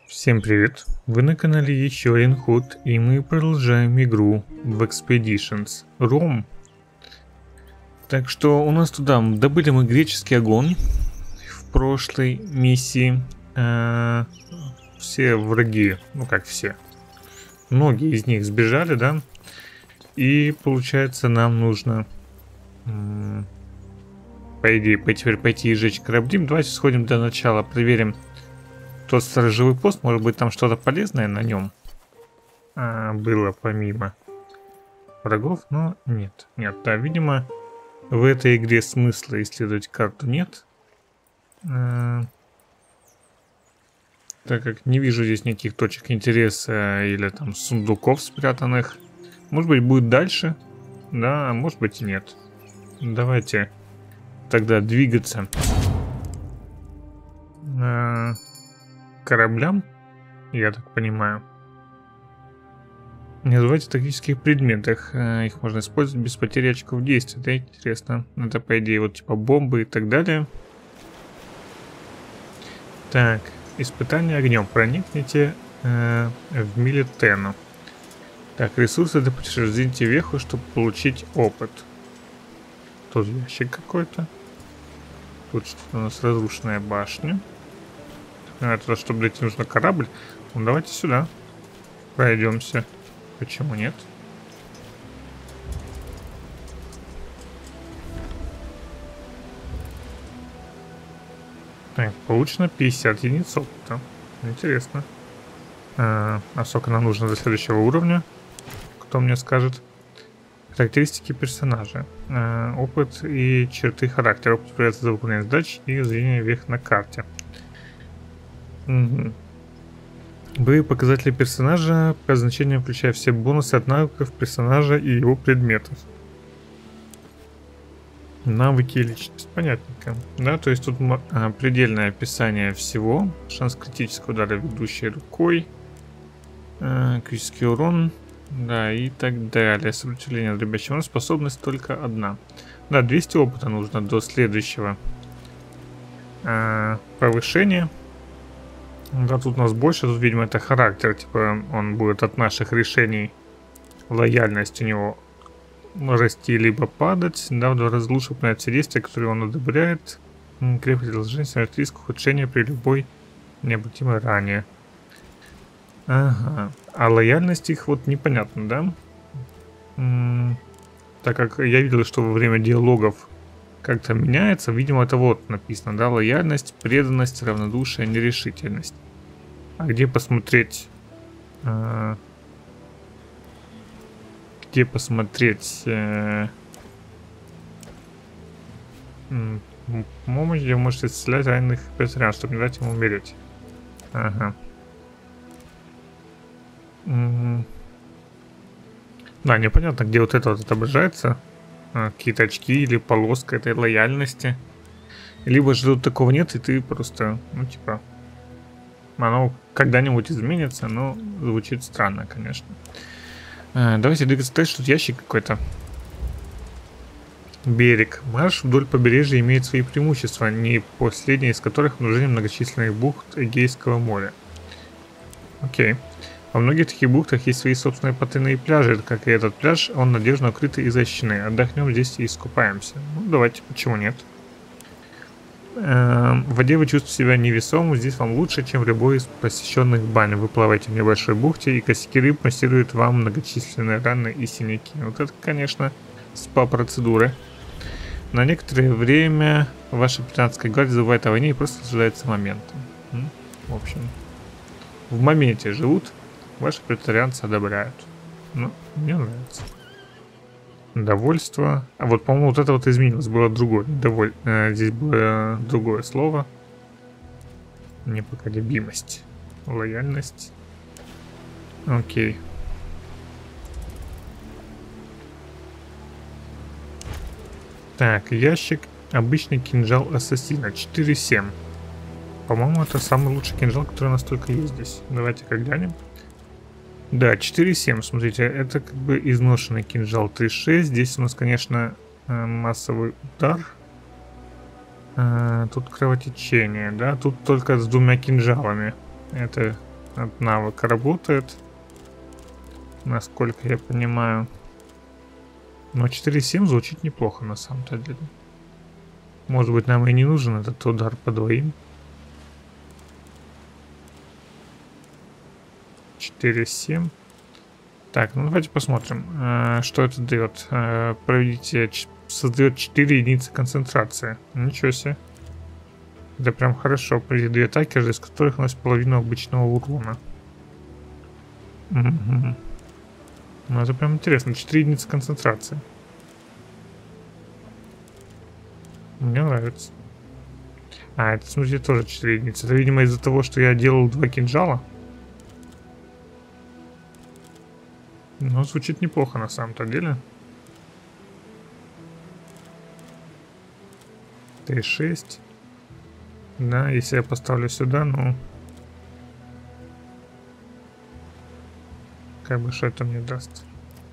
Всем привет! Вы на канале Еще один ход, и мы продолжаем игру в Expeditions Rome. Так что у нас туда добыли мы греческий огонь в прошлой миссии. Все враги, ну как все, многие из них сбежали, да? И получается нам нужно, по идее, теперь пойти и сжечь корабли. Давайте сходим до начала, проверим тот сторожевой пост, может быть там что-то полезное на нем было помимо врагов, но нет. Нет, да, видимо, в этой игре смысла исследовать карту нет. Так как не вижу здесь никаких точек интереса или там сундуков спрятанных. Может быть будет дальше, да, а может быть и нет. Давайте тогда двигаться кораблям, я так понимаю. Не забывайте о тактических предметах. Их можно использовать без потери очков действия. Это интересно. Это, по идее, вот типа бомбы и так далее. Так, испытание огнем. Проникните в Милетену. Так, ресурсы для путешествия веху, чтобы получить опыт. Тут ящик какой-то. Тут что-то у нас разрушенная башня. Это чтобы дойти нужно корабль. Ну давайте сюда пройдемся. Почему нет? Так, получено 50 единиц опыта. Интересно. А сколько нам нужно до следующего уровня? Кто мне скажет? Характеристики персонажа. Опыт и черты характера. Опыт появляется за выполнение задач и зрение вверх на карте. Угу. Боевые показатели персонажа по значению включая все бонусы от навыков персонажа и его предметов. Навыки и личность. Понятненько. Да, то есть тут предельное описание всего. Шанс критического удара ведущей рукой. Критический урон. Да, и так далее. Сопротивление дробящего урона. Способность только одна. Да, 200 опыта нужно до следующего повышения. Да, тут у нас больше, тут, видимо, это характер, типа, он будет от наших решений, лояльность у него расти либо падать, да, в 2 раза лучше выполнять все действия, которые он одобряет, крепкость должности, риск ухудшения при любой необратимой ране. Ага, а лояльность их вот непонятно, да? Так как я видел, что во время диалогов как-то меняется, видимо, это вот написано, да, лояльность, преданность, равнодушие, нерешительность. А где посмотреть, помощь, где вы можете исцелять раненых патрульян, чтобы не дать ему умереть. Ага. Да, непонятно, где вот это вот отображается. Какие-то очки или полоска этой лояльности. Либо же тут такого нет, и ты просто, ну типа, оно когда-нибудь изменится, но звучит странно, конечно. Давайте двигаться дальше, тут ящик какой-то. Берег. Марш вдоль побережья имеет свои преимущества, не последние из которых обнаружение многочисленных бухт Эгейского моря. Окей. Во многих таких бухтах есть свои собственные потайные пляжи, как и этот пляж, он надежно укрытый и защищенный. Отдохнем здесь и искупаемся. Ну, давайте, почему нет? В воде вы чувствуете себя невесомым, здесь вам лучше, чем в любой из посещенных бань. Вы плаваете в небольшой бухте, и косяки рыб массируют вам многочисленные раны и синяки. Вот это, конечно, спа-процедуры. На некоторое время ваша британская гвардия забывает о войне и просто наслаждается моментом. В общем, в моменте живут. Ваши претарианцы одобряют. Ну, мне нравится. Довольство. А вот, по-моему, вот это вот изменилось. Было другое. Здесь было другое слово. Непоколебимость. Лояльность. Окей. Так, ящик. Обычный кинжал ассасина. 4-7. По-моему, это самый лучший кинжал, который у нас только есть здесь. Давайте-ка глянем. Да, 4-7, смотрите, это как бы изношенный кинжал 3-6. Здесь у нас, конечно, массовый удар. Тут кровотечение, да, тут только с 2 кинжалами. Это От навыка работает. Насколько я понимаю. Но 4,7 звучит неплохо на самом-то деле. Может быть, нам и не нужен этот удар по двоим. 4,7. Так, ну давайте посмотрим, что это дает. Проведите, создает 4 единицы концентрации. Ничего себе. Это прям хорошо. Проведите 2 атаки, из которых наносит половину обычного урона. Угу. Ну это прям интересно. 4 единицы концентрации. Мне нравится. А, это, смотрите, тоже 4 единицы. Это, видимо, из-за того, что я делал 2 кинжала. Но звучит неплохо на самом-то деле. 3,6. Да, если я поставлю сюда, ну... Как бы что это мне даст?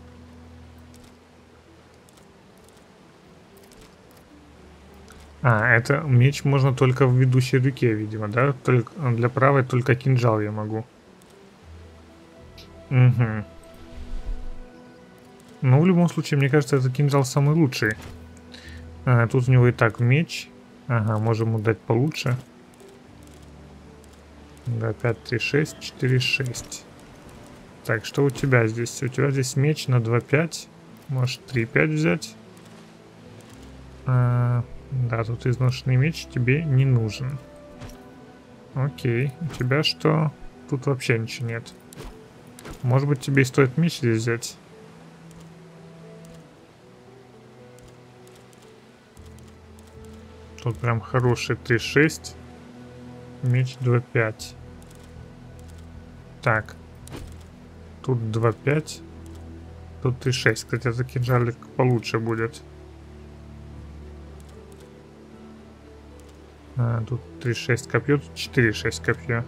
А, это меч можно только в ведущей руке, видимо, да? Только для правой только кинжал я могу. Угу. Но в любом случае, мне кажется, этот кинжал самый лучший. Тут у него и так меч. Ага, можем ему дать получше. Да, 5, 3, 6, 4, 6. Так, что у тебя здесь? У тебя здесь меч на 2,5. Можешь 3,5 взять. Да, тут изношенный меч тебе не нужен. Окей, у тебя что? Тут вообще ничего нет. Может быть, тебе и стоит меч здесь взять? Тут прям хороший 3,6. Меч 2,5. Так. Тут 2,5. Тут 3,6. Кстати, это кинжалик получше будет. Тут 3,6 копье, тут 4,6 копье.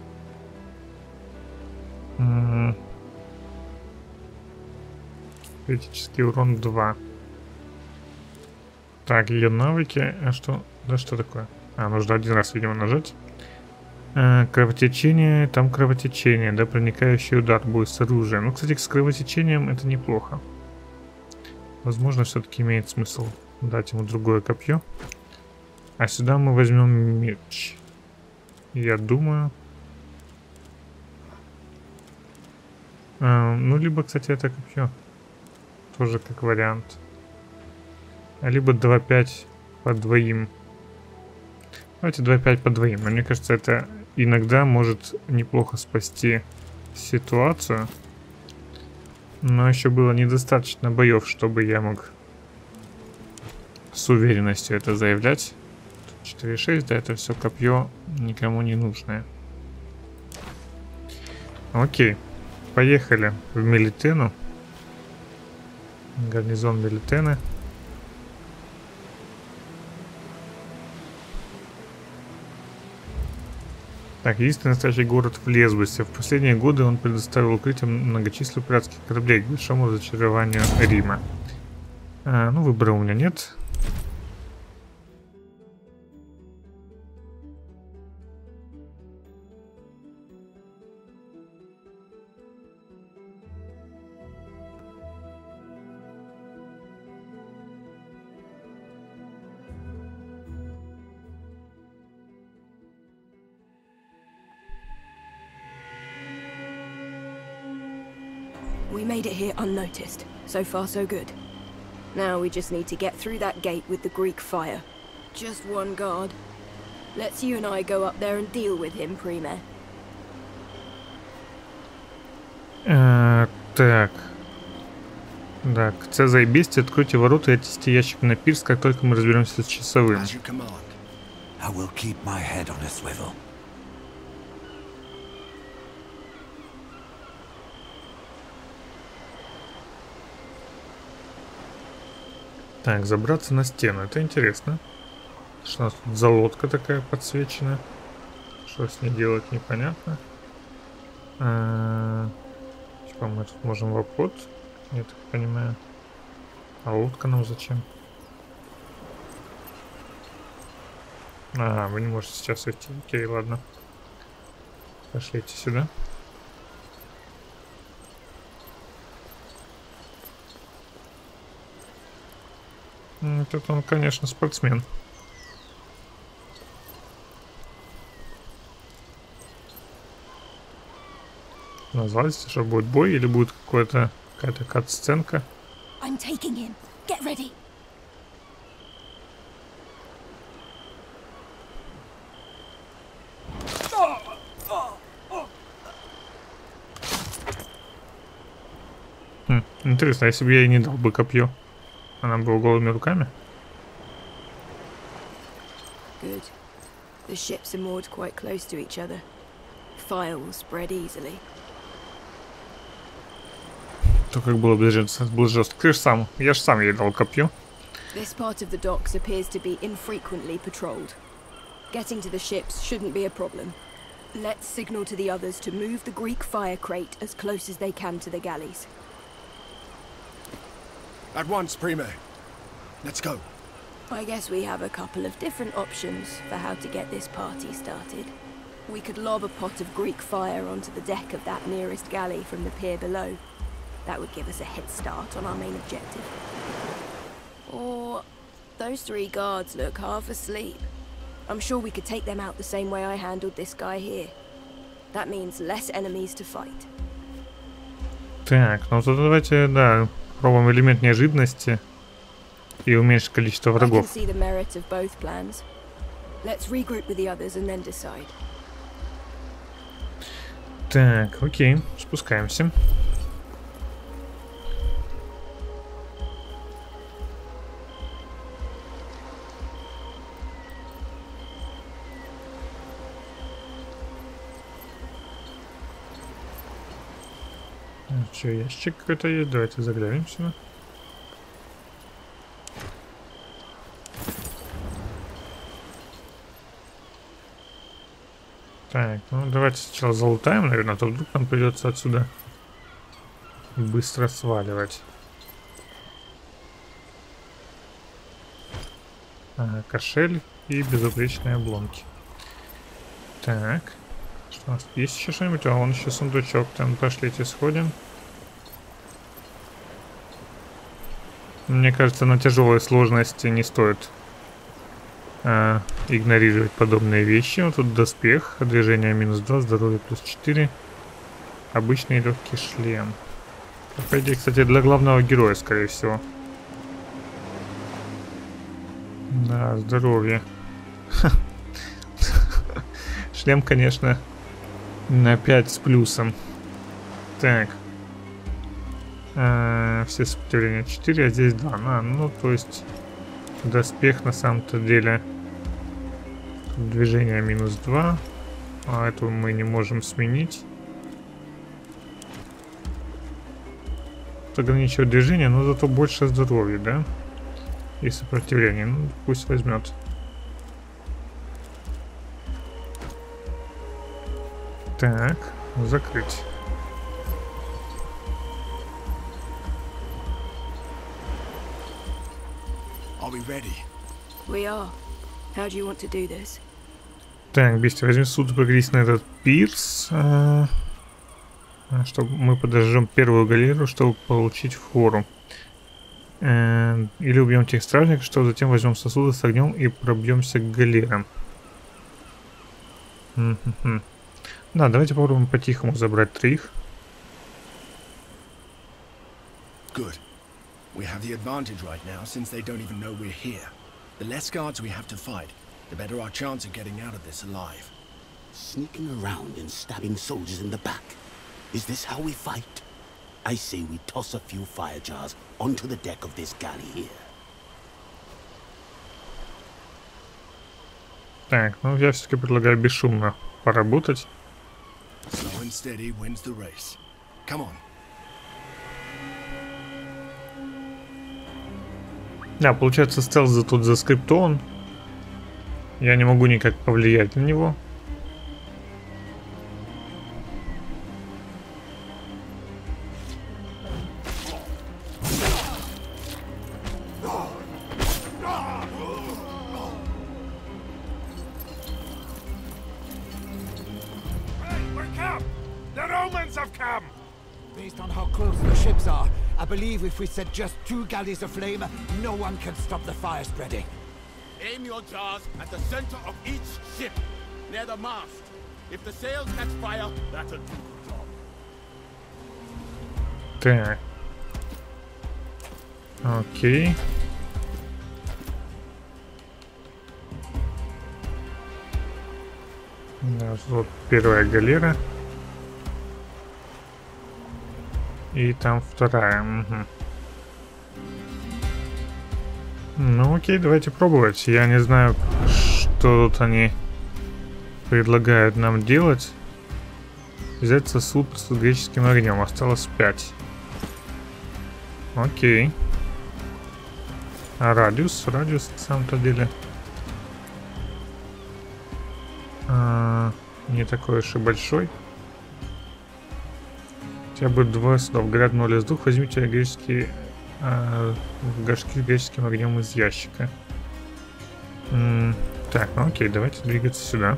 Критический урон 2. Так, ее навыки. А что? Да что такое? Нужно один раз, видимо, нажать. Кровотечение. Там кровотечение, да, проникающий удар будет с оружия. Ну, кстати, с кровотечением это неплохо. Возможно, все-таки имеет смысл дать ему другое копье. А сюда мы возьмем меч. Я думаю. Ну, либо, кстати, это копье. Тоже как вариант. Либо 2,5 по двоим. Давайте 2,5 по двоим. Но мне кажется, это иногда может неплохо спасти ситуацию. Но еще было недостаточно боев, чтобы я мог с уверенностью это заявлять. 4,6, да, это все копье никому не нужное. Окей. Поехали в Мелитену. Гарнизон Мелитены. Так, единственный настоящий город в Лесбосе. В последние годы он предоставил укрытие многочисленных пиратских кораблей к большому разочарованию Рима. Ну, выбора у меня нет. We made it here unnoticed. So far, so good. Now we just need to get through that gate with the Greek fire. Just one guard. Let's you and I go up there and deal with him, Prime. Так. Так, це заебись, откройте ворота и отнесите ящик на пирс, как только мы разберемся с часовым. Так, забраться на стену. Это интересно. Что у нас тут за лодка такая подсвеченная? Что с ней делать, непонятно. Типа мы тут можем в обход, я так понимаю. А лодка нам зачем? Ага, вы не можете сейчас уйти. Окей, ладно. Пошлите сюда. Тут он, конечно, спортсмен. Назвать, что будет бой или будет какая-то кат-сценка. I'm taking him. Get ready. Интересно, если бы я ей не дал бы копье, она была голыми руками? Good. The ships are moored quite close to each other. Fire will spread easily. То как было бы жестко. Ты ж сам, я ж сам ей дал копье. This part of the docks appears to be infrequently patrolled. Getting to the ships shouldn't be a problem. Let's signal to the others to move the Greek fire crate as close as they can to the galleys. At once, Prime. Let's go. I guess we have a couple of different options for how to get this party started. We could lob a pot of Greek fire onto the deck of that nearest galley from the pier below. That would give us a head start on our main objective. Or those three guards look half asleep. I'm sure we could take them out the same way I handled this guy here. That means less enemies to fight. Так, ну то давайте, да, пробуем элемент неожиданности и уменьшить количество врагов. I can see the merit of both plans. Let's regroup with the others and then decide. Так, окей, спускаемся. Что, ящик какой-то есть? Давайте заглянем сюда. Так, ну давайте сначала залутаем, наверное, а то вдруг нам придется отсюда быстро сваливать. Ага, кошель и безупречные обломки. Так, что у нас есть еще что-нибудь? А вон еще сундучок, там пошлите сходим. Мне кажется, на тяжелой сложности не стоит игнорировать подобные вещи. Вот тут доспех, движение -2, здоровье +4, обычный легкий шлем. По идее, кстати, для главного героя, скорее всего. Да, здоровье. Шлем, конечно, на 5 с плюсом. Так. Все сопротивления 4, а здесь 2. Ну, то есть доспех на самом-то деле движение -2. А эту мы не можем сменить. Ограничивает движение, но зато больше здоровья, да? И сопротивление. Ну, пусть возьмет. Так, закрыть. Are we ready? We are. How do you want to do this? Так, Бести, возьми суд, погрись на этот пирс. Чтобы мы подожжем первую галеру, чтобы получить фору. Или убьем тех стражников, что затем возьмем сосуды с огнем и пробьемся к галерам. Да, давайте попробуем по-тихому забрать 3. Good. We have the advantage right now since they don't even know we're here. The less guards we have to fight, the better our chance of getting out of this alive. Sneaking around and stabbing soldiers in the back. Is this how we fight? I say we toss a few fire jars onto the deck of this galley here. Так, ну я все-таки предлагаю бесшумно поработать. Slow and steady wins the race. Come on. Да, получается, стелс тут заскриптован. Я не могу никак повлиять на него. Based on how close the ships are, I believe if we set just 2 galleys aflame, no one can stop the fire spreading. Aim your jars at the center of each ship, near the mast. If the sails catch fire, that'll do the job. Так. Окей. Вот первая галера. И там вторая. Угу. Ну окей, давайте пробовать. Я не знаю, что тут они предлагают нам делать. Взять сосуд с греческим огнем. Осталось 5. Окей. А радиус? Радиус на самом-то деле не такой уж и большой. Хотя бы 2 сюда. Гряднули из двух. Возьмите греческие горшки с греческим огнем из ящика. Так, ну окей, давайте двигаться сюда.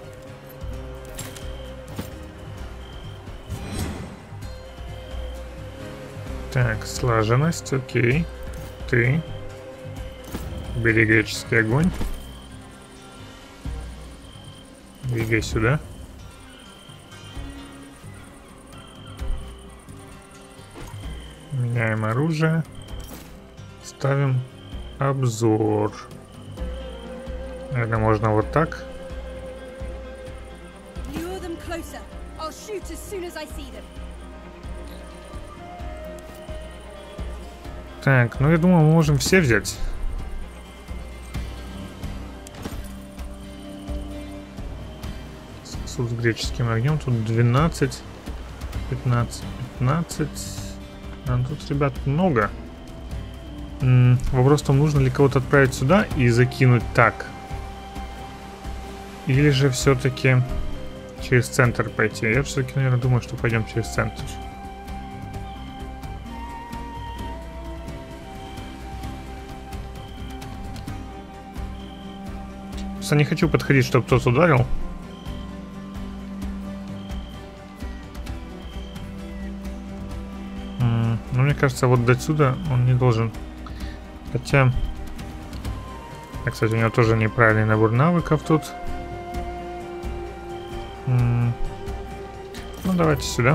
Так, слаженность, окей. Ты. Бери греческий огонь. Двигай сюда. Меняем оружие. Ставим обзор. Наверное, можно вот так. Так, ну я думаю, мы можем все взять. Сосуд с греческим огнем. Тут 12, 15, 15. А тут, ребят, много. Вопрос в том, нужно ли кого-то отправить сюда и закинуть так. Или же все-таки через центр пойти. Я все-таки, наверное, думаю, что пойдем через центр. Просто не хочу подходить, чтобы кто-то ударил. Но мне кажется, вот до сюда он не должен. Хотя... кстати, у него тоже неправильный набор навыков тут. Ну, давайте сюда.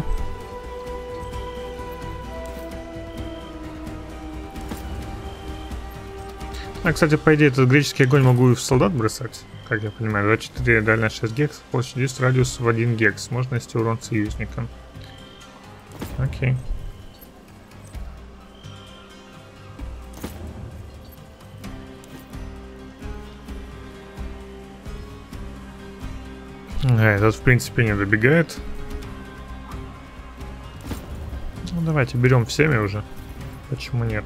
Кстати, по идее, этот греческий огонь могу и в солдат бросать. Как я понимаю, 24 дальность 6 гекс, площадь 10, радиус в 1 гекс. Можно нести урон союзникам. Окей. Этот, в принципе, не добегает. Ну, давайте берем всеми уже. Почему нет?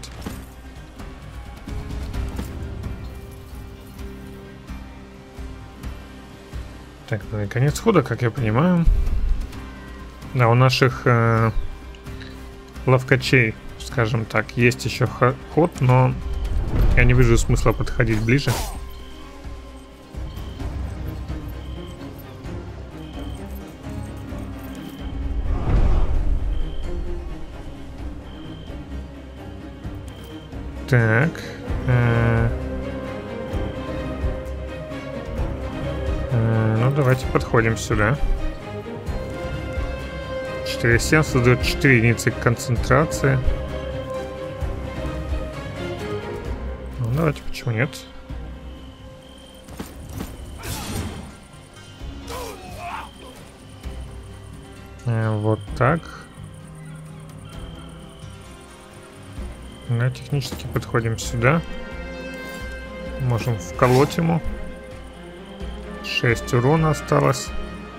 Так, ну и конец хода, как я понимаю. Да, у наших ловкачей, скажем так, есть еще ход, но я не вижу смысла подходить ближе. Так. Ну, давайте подходим сюда. 4,7 создает 4 единицы концентрации. Ну, давайте, почему нет? Вот так. Да, технически подходим сюда. Можем вколоть ему. 6 урона осталось.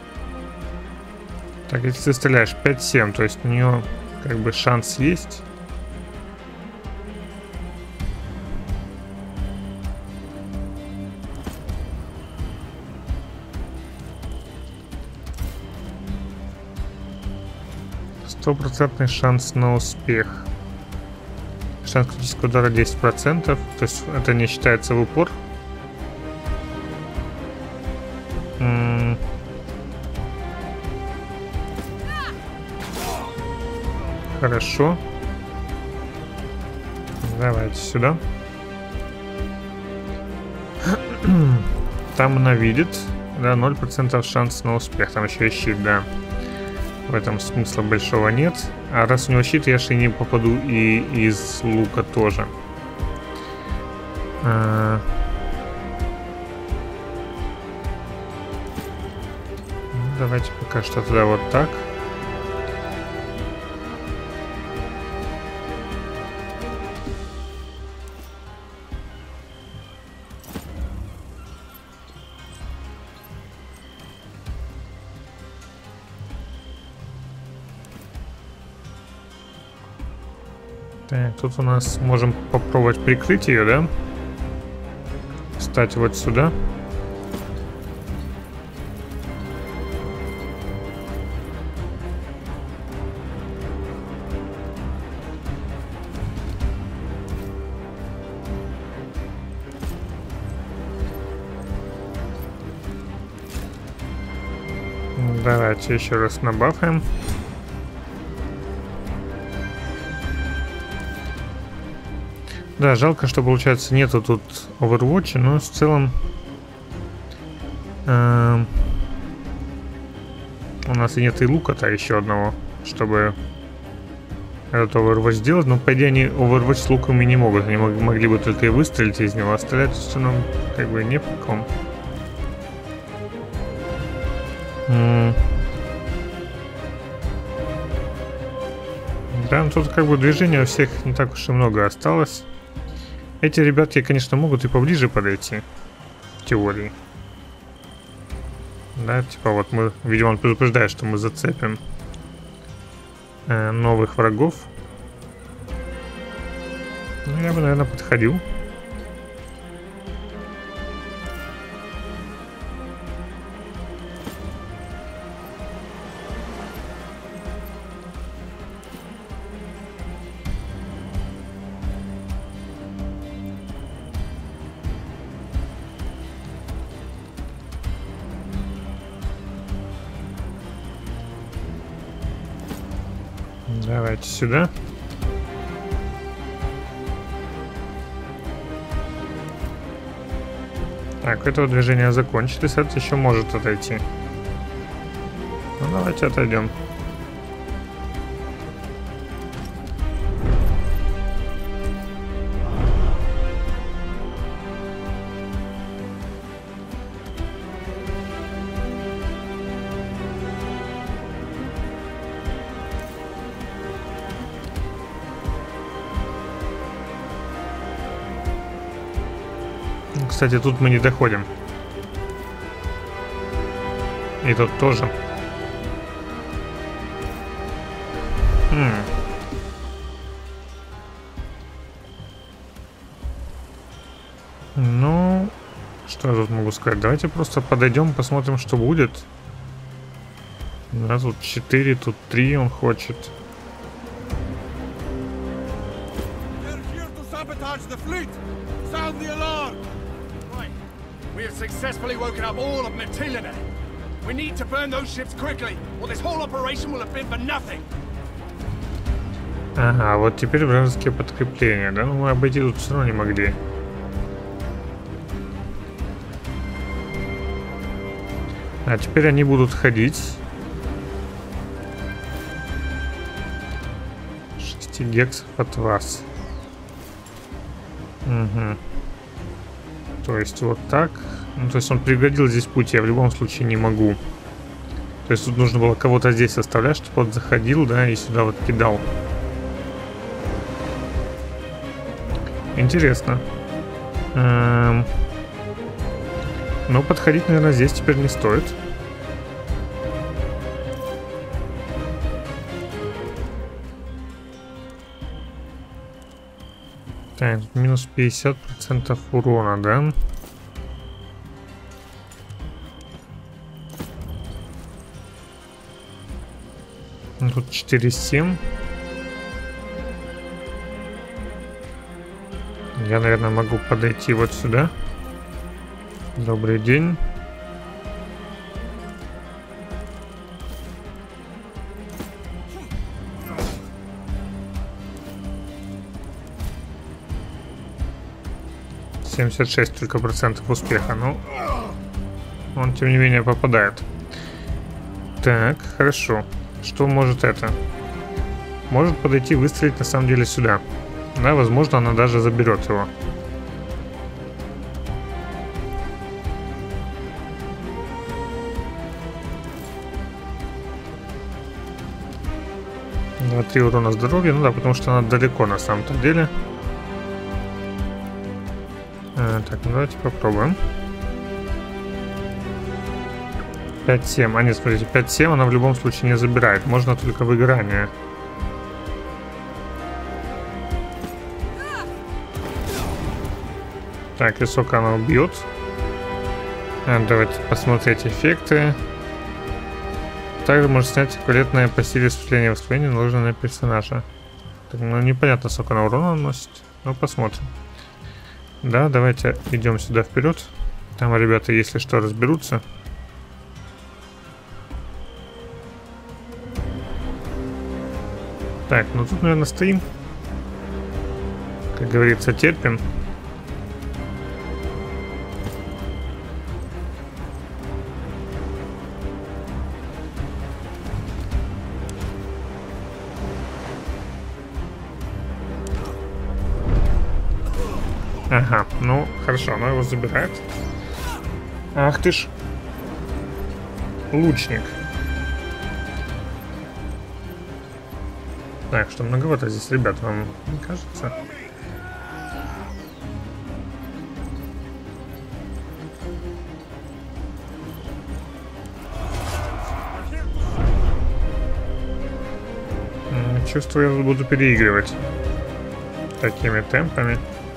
Так, если ты стреляешь 5-7, то есть у нее как бы шанс есть. Стопроцентный шанс на успех. Шанс критического удара 10%. То есть это не считается в упор. Хорошо. Давайте сюда. Там она видит. Да, 0% шанс на успех. Там еще и щит, да. В этом смысла большого нет. А раз у него щит, я же не попаду и из лука тоже. Давайте пока что туда вот так. Так, тут у нас можем попробовать прикрыть ее, да? Встать вот сюда. Давайте еще раз набафаем. Да, жалко, что получается нету тут Overwatch, но в целом у нас и нет и лука-то еще одного, чтобы этот Overwatch сделать. Но по идее они Overwatch с луками не могут, они могли бы только и выстрелить из него, а стрелять все нам как бы не по ком. Да, ну тут как бы движения у всех не так уж и много осталось. Эти ребятки, конечно, могут и поближе подойти, в теории. Да, типа вот мы, видимо, он предупреждает, что мы зацепим новых врагов. Ну, я бы, наверное, подходил. Давайте сюда. Так, у этого движения закончилось, это еще может отойти. Ну, давайте отойдем. Кстати, тут мы не доходим. И тут тоже. Ну, что я тут могу сказать? Давайте просто подойдем, посмотрим, что будет. Да, тут 4, тут 3 он хочет. We have successfully woken up all of Matilda. We need to burn those ships quickly, or this whole operation will have been for nothing. Ага, вот теперь вражеские подкрепления, да? Ну мы обойти тут все равно не могли. А теперь они будут ходить. 6 гексов от вас. Угу. То есть вот так. Ну, то есть он преградил здесь путь, я в любом случае не могу. То есть тут нужно было кого-то здесь оставлять, чтобы он заходил, да, и сюда вот кидал. Интересно. Но подходить, наверное, здесь теперь не стоит. Так, минус 50% урона, да? Тут 4,7. Я, наверное, могу подойти вот сюда. Добрый день. 76 только процентов успеха. Ну, он тем не менее попадает. Так, хорошо. Что может это? Может подойти и выстрелить на самом деле сюда. Да, возможно, она даже заберет его. На 3 урона здоровья. Ну да, потому что она далеко на самом-то деле. Так, ну давайте попробуем. 5-7. А нет, смотрите, 5-7 она в любом случае не забирает. Можно только выгорание. Так, и сколько она убьет. Давайте посмотреть эффекты. Также можно снять эквивалентное по силе вступления воспаления, наложенное на персонажа. Так, ну непонятно, сколько она урона наносит. Ну, посмотрим. Да, давайте идем сюда вперед. Там ребята, если что, разберутся. Так, ну тут, наверное, стоим. Как говорится, терпим. Ага, ну хорошо, она его забирает. Ах ты ж. Лучник. Так, что многовато здесь ребят, вам не кажется? Чувствую, я буду переигрывать такими темпами.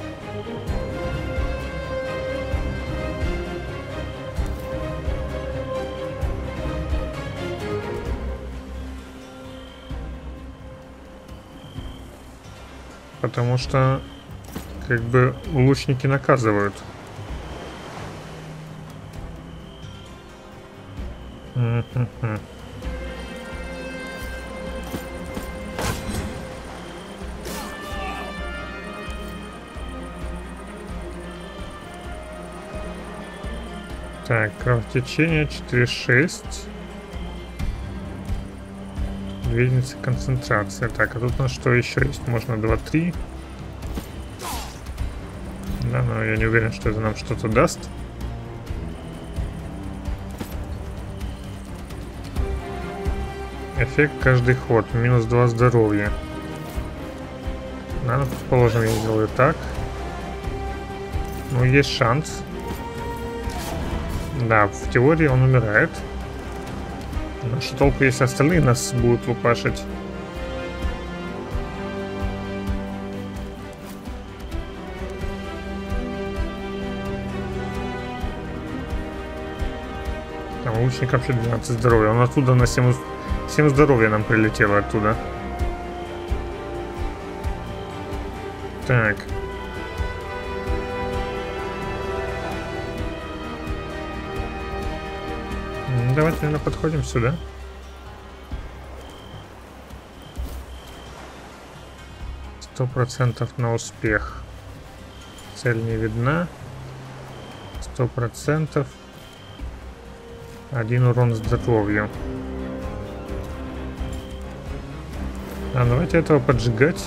Потому что, как бы, лучники наказывают. Так, кровотечение 4-6. Единица концентрации. Так, а тут у нас что еще есть? Можно 2-3. Да, но я не уверен, что это нам что-то даст. Эффект каждый ход. Минус 2 здоровья. Да, ну, предположим, я сделаю так. Ну, есть шанс. Да, в теории он умирает. Но что толку, если остальные нас будут лупашить? Там лучник вообще 12 здоровья. Он оттуда на 7 здоровья нам прилетело оттуда. Так. Давайте, наверное, подходим сюда. %% на успех. Цель не видна. 100%. 1 урон здоровью. А давайте этого поджигать.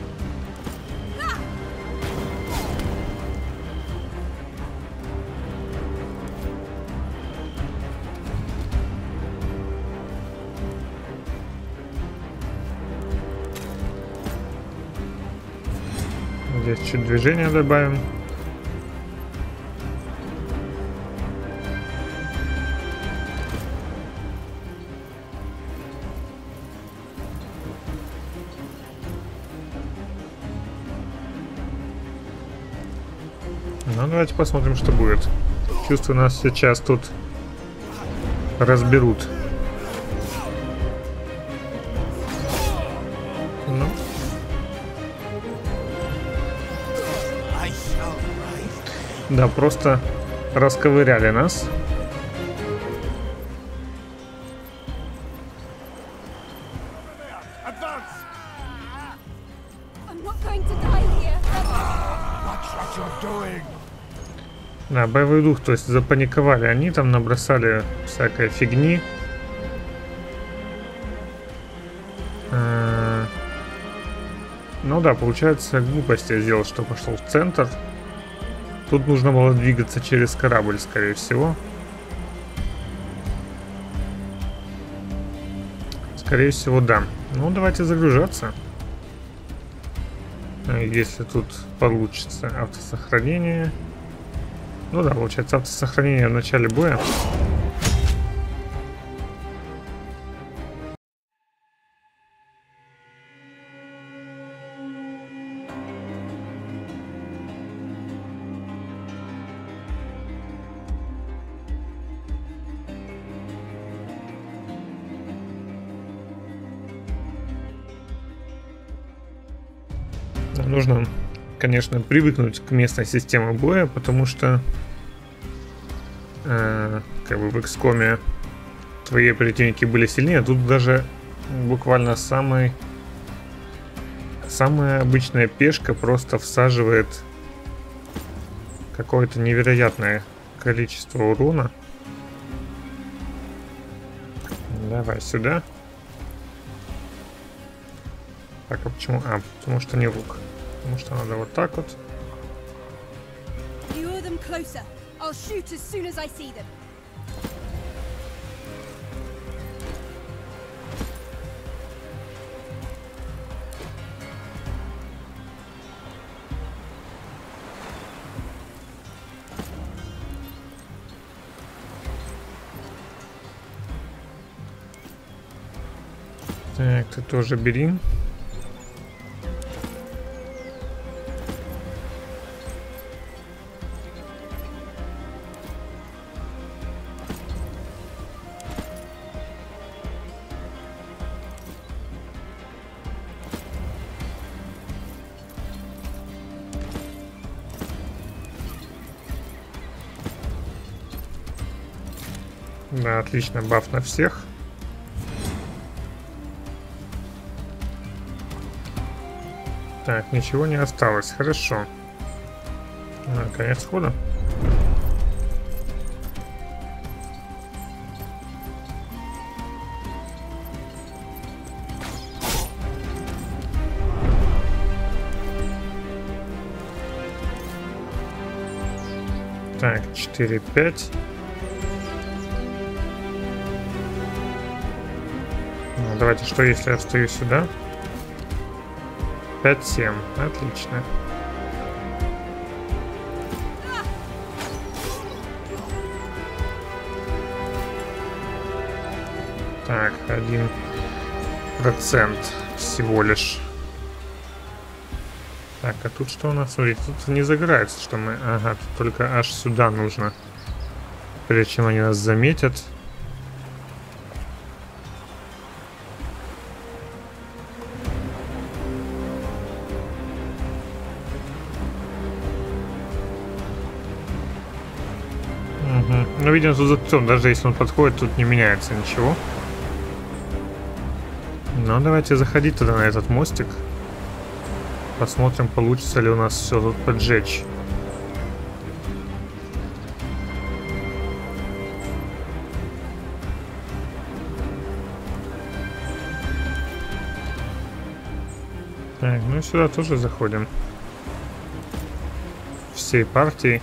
Здесь чуть движения добавим. Ну, давайте посмотрим, что будет. Чувствую, нас сейчас тут разберут. Ну. Да, просто расковыряли нас. Да, боевой дух, то есть запаниковали. Они там набросали всякой фигни. Ну да, получается, глупость я сделал, что пошел в центр. Тут нужно было двигаться через корабль, скорее всего. Скорее всего, да. Ну, давайте загружаться. Если тут получится автосохранение. Ну да, получается автосохранение в начале боя. Нужно, конечно, привыкнуть к местной системе боя, потому что как бы в XCOM твои противники были сильнее, а тут даже буквально самая обычная пешка просто всаживает какое-то невероятное количество урона. Давай сюда. Так, а почему? Потому что не лук. Потому что надо вот так вот. Так, ты тоже бери. Да, отлично, баф на всех. Так, ничего не осталось, хорошо. Конец хода. Так, 4-5. Давайте, что если я встаю сюда? 5-7. Отлично. Так, 1% всего лишь. Так, а тут что у нас? Смотрите, тут не загорается, что мы... Ага, тут только аж сюда нужно. Прежде чем они нас заметят. Ну, видимо, тут затем, даже если он подходит, тут не меняется ничего. Ну, давайте заходить тогда на этот мостик. Посмотрим, получится ли у нас все тут поджечь. Так, ну сюда тоже заходим. Всей партией.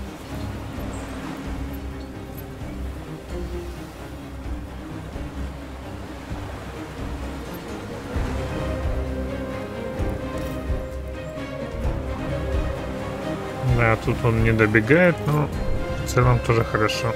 Да, тут он не добегает, но в целом тоже хорошо.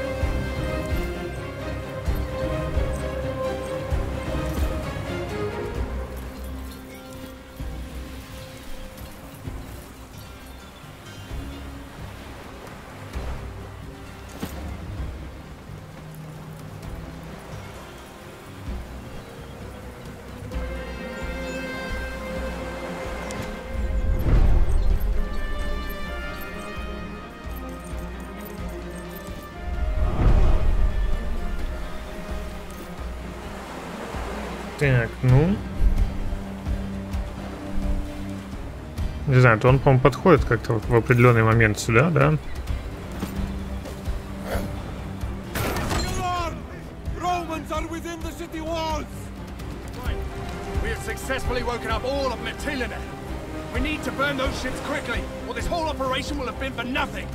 Так, ну... Не знаю, то он, по-моему, подходит как-то вот в определенный момент сюда, да? city walls! Right. We have successfully woken up all of Mytilene. We need to burn those ships quickly, or this whole operation will have been for nothing.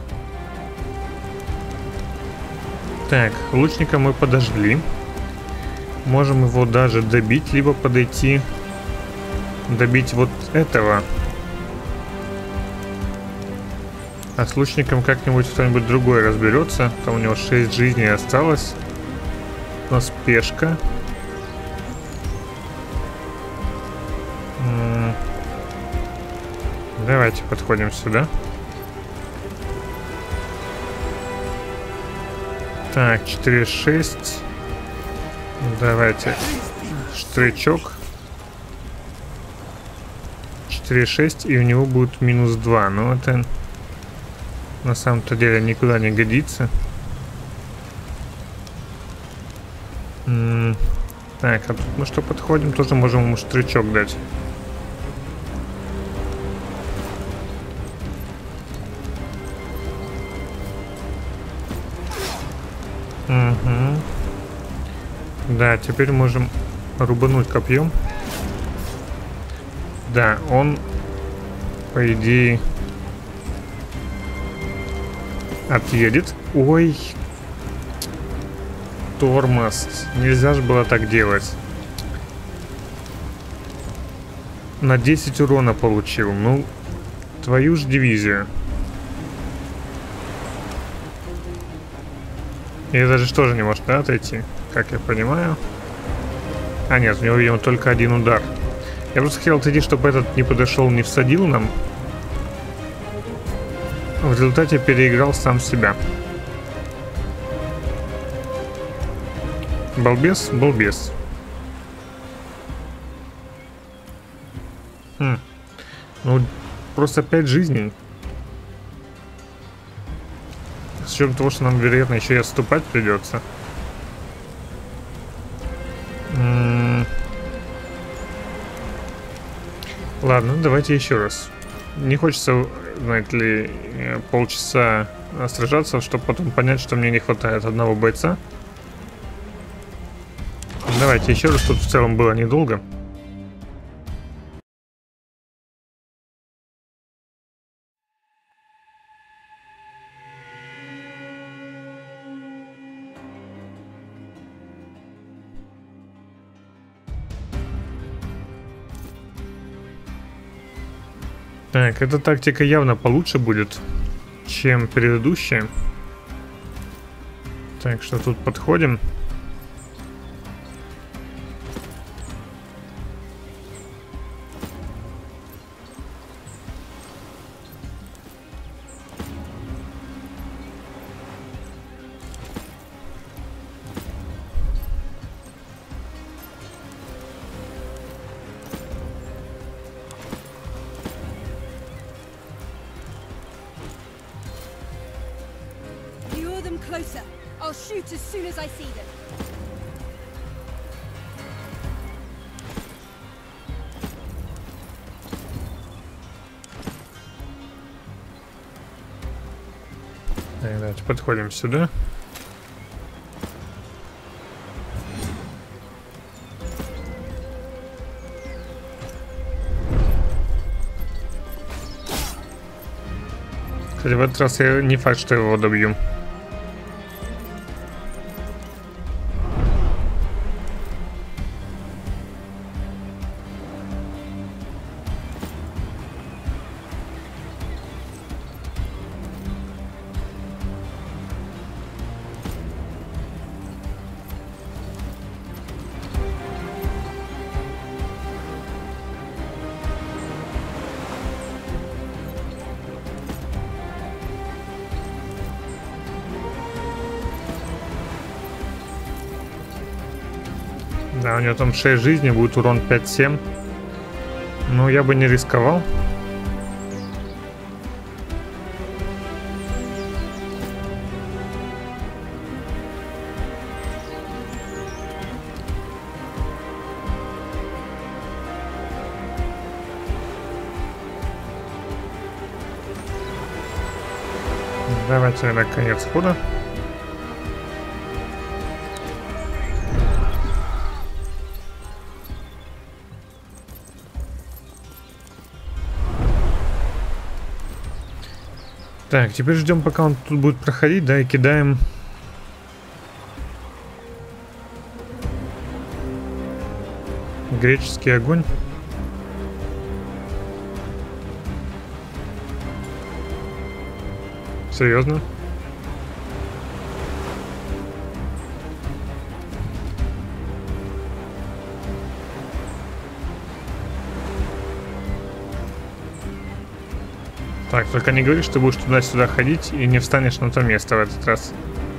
Так, лучника мы подожгли. Можем его даже добить, либо подойти, добить вот этого. А с лучником как-нибудь кто-нибудь другой разберется. Там у него 6 жизней осталось. У нас пешка. Давайте подходим сюда. Так, 4-6. Давайте штричок. 4-6, и у него будет -2. Но это на самом-то деле никуда не годится. Так, а тут мы что подходим? Тоже можем ему штричок дать. Угу. Да, теперь можем рубануть копьем. Да, он, по идее, отъедет. Ой, тормоз. Нельзя же было так делать. На 10 урона получил. Ну, твою ж дивизию. И это же тоже не может, да, отойти, как я понимаю. А нет, у него, видимо, только один удар. Я просто хотел отойти, чтобы этот не подошел, не всадил нам. В результате переиграл сам себя. Балбес, балбес. Ну, просто 5 жизней. С учетом того, что нам, вероятно, еще и отступать придется. Ладно, давайте еще раз. Не хочется, знаете ли, полчаса сражаться, чтобы потом понять, что мне не хватает одного бойца. Давайте еще раз, тут в целом было недолго. Так, эта тактика явно получше будет, чем предыдущая. Так, что тут подходим. Closer. I'll shoot as soon as I see them. Так, давайте подходим сюда. Кстати, в этот раз я не факт, что его добью. Да, у него там 6 жизней, будет урон 5-7. Но я бы не рисковал. Давайте, наверное, конец хода. Так, теперь ждем, пока он тут будет проходить, да, и кидаем греческий огонь. Серьезно? Так, только не говори, что ты будешь туда-сюда ходить и не встанешь на то место в этот раз.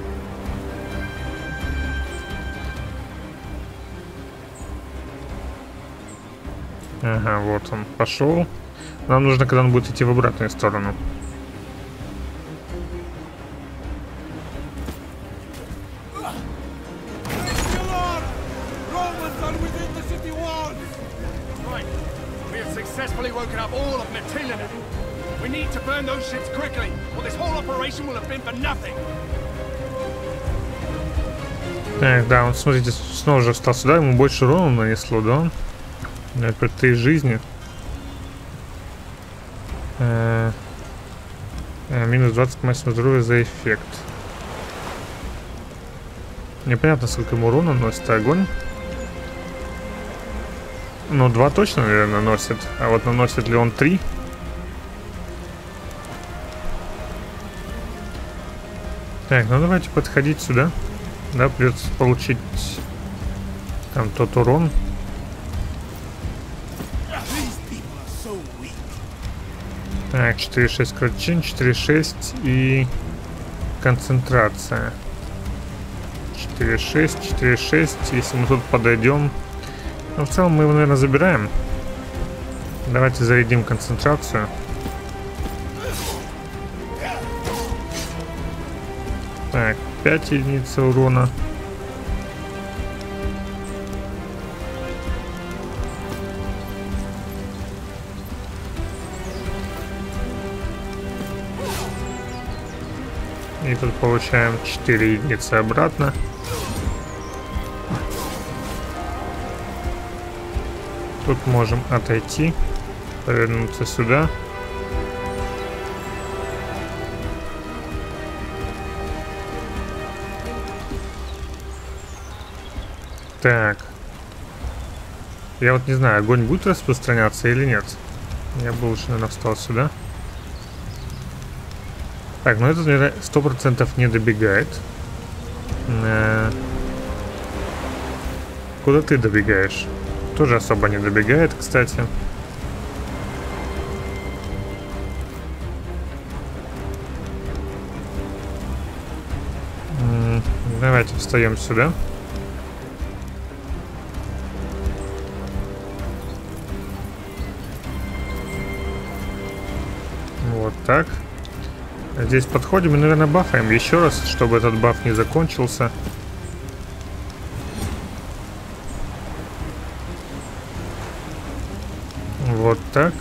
Ага, вот он пошел. Нам нужно, когда он будет идти в обратную сторону. Так, да, он, смотрите, снова же встал сюда, ему больше урона нанесло, да? Опять 3 жизни. Минус 20 максимум здоровья за эффект. Непонятно, сколько ему урона наносит огонь. Ну, 2 точно, наверное, наносит. А вот наносит ли он 3? Так, ну давайте подходить сюда. Да, придется получить там тот урон. Так, 4-6 кровотечение, 4-6 и концентрация. 4-6, 4-6. Если мы тут подойдем. Ну, в целом мы его, наверное, забираем. Давайте зарядим концентрацию. Так, 5 единиц урона. И тут получаем 4 единицы обратно. Тут можем отойти, повернуться сюда. Так. Я вот не знаю, огонь будет распространяться или нет. Я бы лучше, наверное, встал сюда. Так, ну этот, наверное, 100% не добегает. Куда ты добегаешь? Тоже особо не добегает, кстати. Давайте встаем сюда. Вот так. Здесь подходим и, наверное, бафаем еще раз, чтобы этот баф не закончился. Вот так.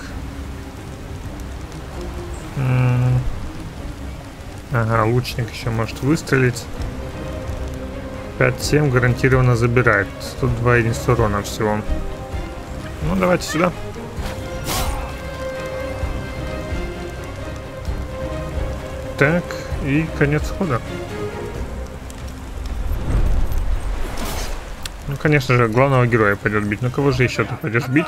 Ага, лучник еще может выстрелить. 5-7 гарантированно забирает. Тут 2 единицы урона всего. Ну, давайте сюда. Так, и конец хода. Ну, конечно же, главного героя пойдет бить. Ну, кого же еще ты пойдешь бить?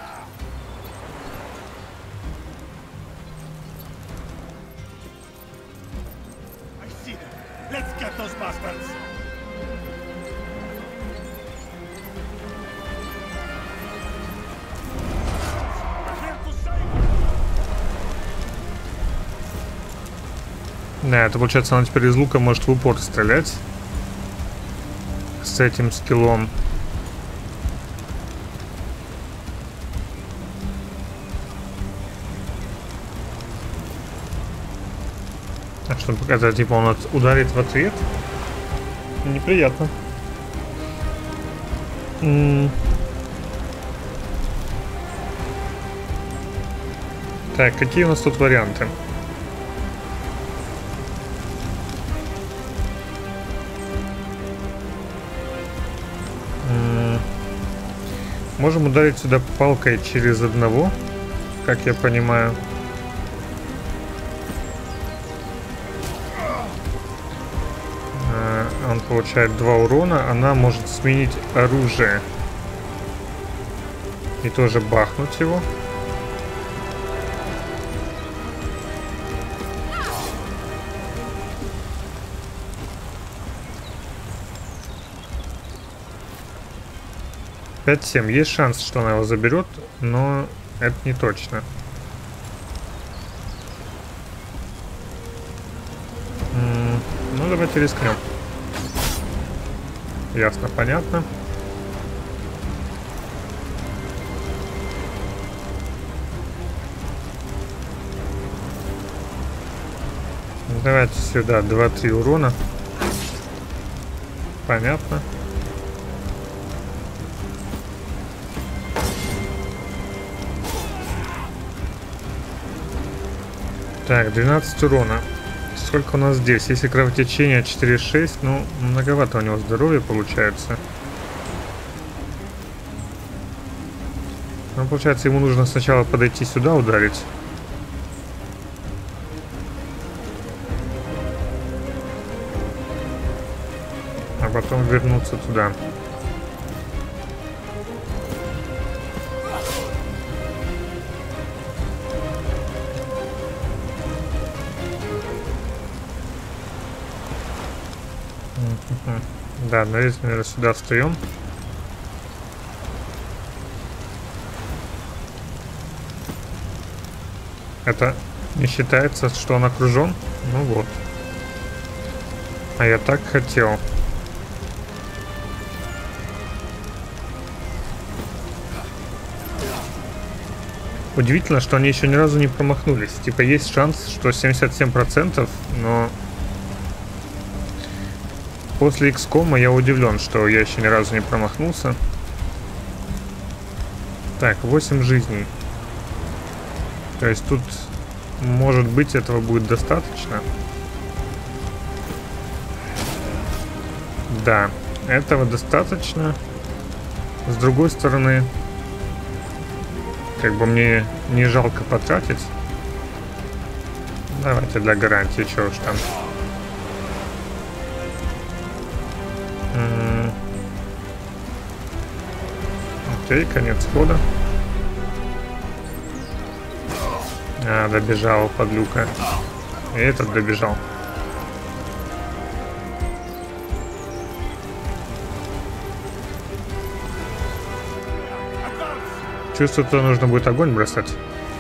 Да, это получается, она теперь из лука может в упор стрелять. С этим скиллом. А что он показывает? Типа он ударит в ответ? Неприятно. Так, какие у нас тут варианты? Можем ударить сюда палкой через одного, как я понимаю. получает 2 урона. Она может сменить оружие и тоже бахнуть его. «5-7». Есть шанс, что она его заберет, но это не точно. Ну, давайте рискнем. Ясно, понятно. Давайте сюда 2-3 урона. Понятно. Так, 12 урона. Сколько у нас здесь? Если кровотечение 4-6, ну, многовато у него здоровья получается. Ну, получается, ему нужно сначала подойти сюда, ударить. А потом вернуться туда. Да, наверное, сюда встаем. Это не считается, что он окружен? Ну вот. А я так хотел. Удивительно, что они еще ни разу не промахнулись. Типа есть шанс, что 77%, но... После XCOM я удивлен, что я еще ни разу не промахнулся. Так, 8 жизней. То есть тут, может быть, этого будет достаточно. Да, этого достаточно. С другой стороны, как бы мне не жалко потратить. Давайте для гарантии, что уж там. Окей, конец хода. А, добежал, подлюка. И этот добежал. Чувствую, что нужно будет огонь бросать.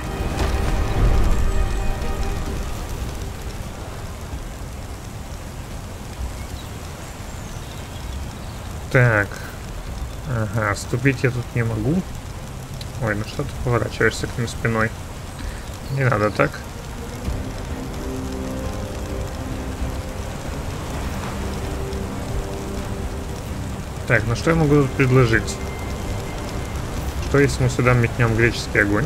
Так. Ага, ступить я тут не могу. Ой, ну что ты поворачиваешься к ним спиной? Не надо так. Так, ну что я могу тут предложить? Что если мы сюда метнем греческий огонь?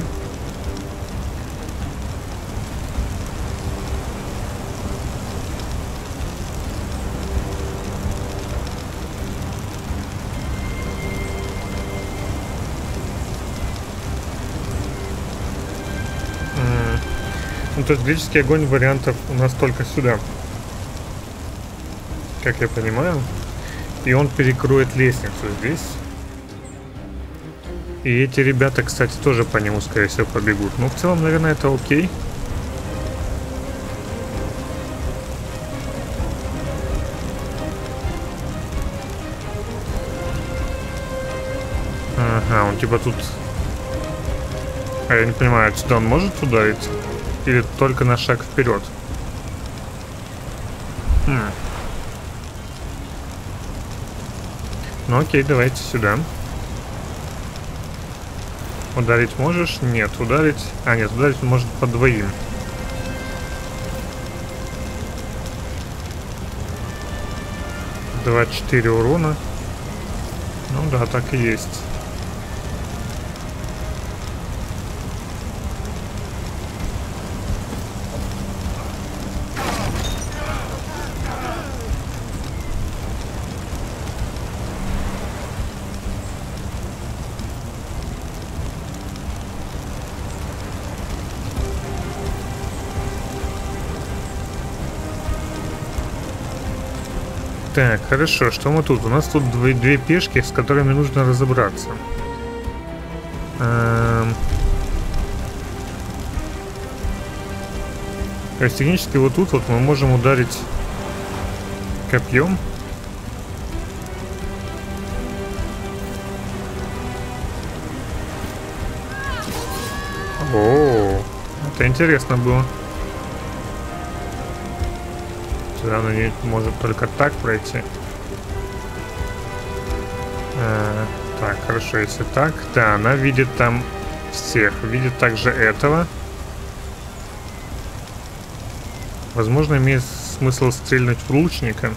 Ну, то есть греческий огонь вариантов у нас только сюда. Как я понимаю. И он перекроет лестницу здесь. И эти ребята, кстати, тоже по нему, скорее всего, побегут. Ну, в целом, наверное, это окей. Ага, он типа тут... А я не понимаю, сюда он может ударить? Или только на шаг вперед? Ну окей, давайте сюда. Ударить можешь? Нет, ударить... А, нет, ударить он может по двоим. Два 4 урона. Ну да, так и есть. Так, хорошо, что мы тут? У нас тут две пешки, с которыми нужно разобраться. То есть технически вот тут вот мы можем ударить копьем. О, это интересно было. Сюда она не может только так пройти. Так, хорошо, если так. Да, она видит там всех. Видит также этого. Возможно, имеет смысл стрельнуть в лучника.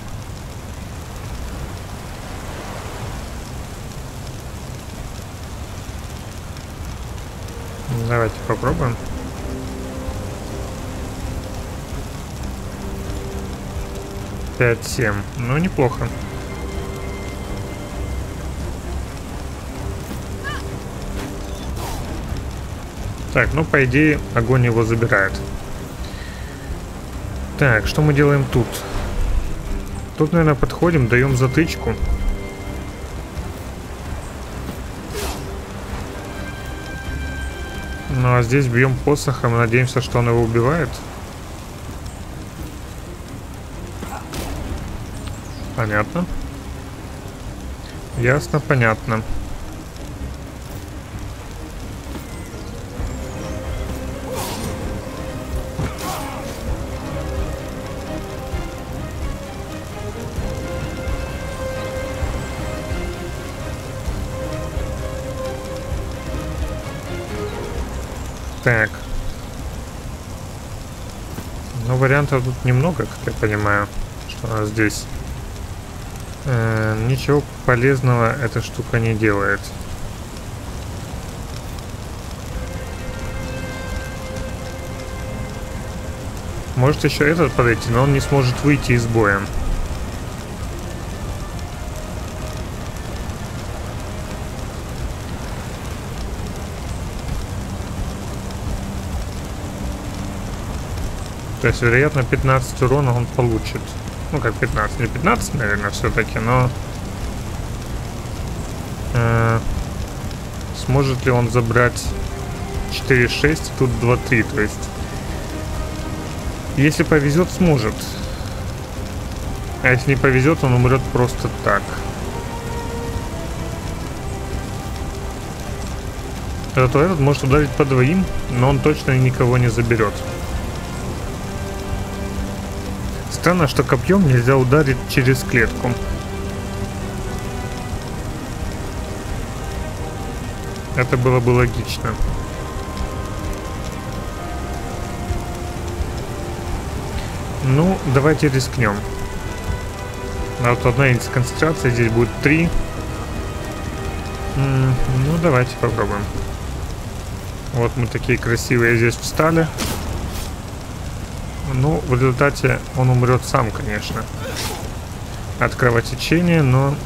Давайте попробуем. Пять, 7. Ну, неплохо. Так, ну, по идее, огонь его забирает. Так, что мы делаем тут? Тут, наверное, подходим, даем затычку. Ну, а здесь бьем посохом и надеемся, что он его убивает. Понятно. Ясно, понятно. Так. Ну, вариантов тут немного, как я понимаю, что у нас здесь. Ничего полезного эта штука не делает. Может еще этот подойти, но он не сможет выйти из боя. То есть, вероятно, 15 урона он получит. Ну, как 15, не 15, наверное, все-таки, но... сможет ли он забрать 4-6, тут 2-3, то есть... Если повезет, сможет. А если не повезет, он умрет просто так. Зато этот может ударить по двоим, но он точно никого не заберет. Странно, что копьем нельзя ударить через клетку. Это было бы логично. Ну, давайте рискнем. А вот одна единица концентрации, здесь будет 3. Ну, давайте попробуем. Вот мы такие красивые здесь встали. Ну, в результате он умрет сам, конечно. От кровотечения, но...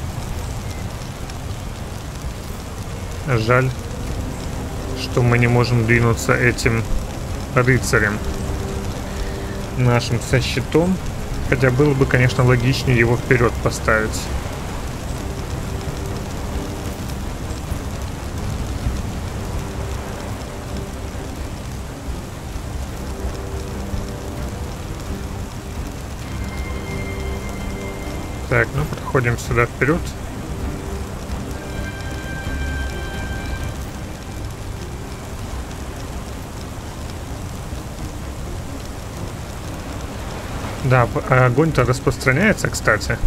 Жаль, что мы не можем двинуться этим рыцарем нашим со щитом. Хотя было бы, конечно, логичнее его вперед поставить. Так, ну проходим сюда вперед. Да, огонь-то распространяется, кстати.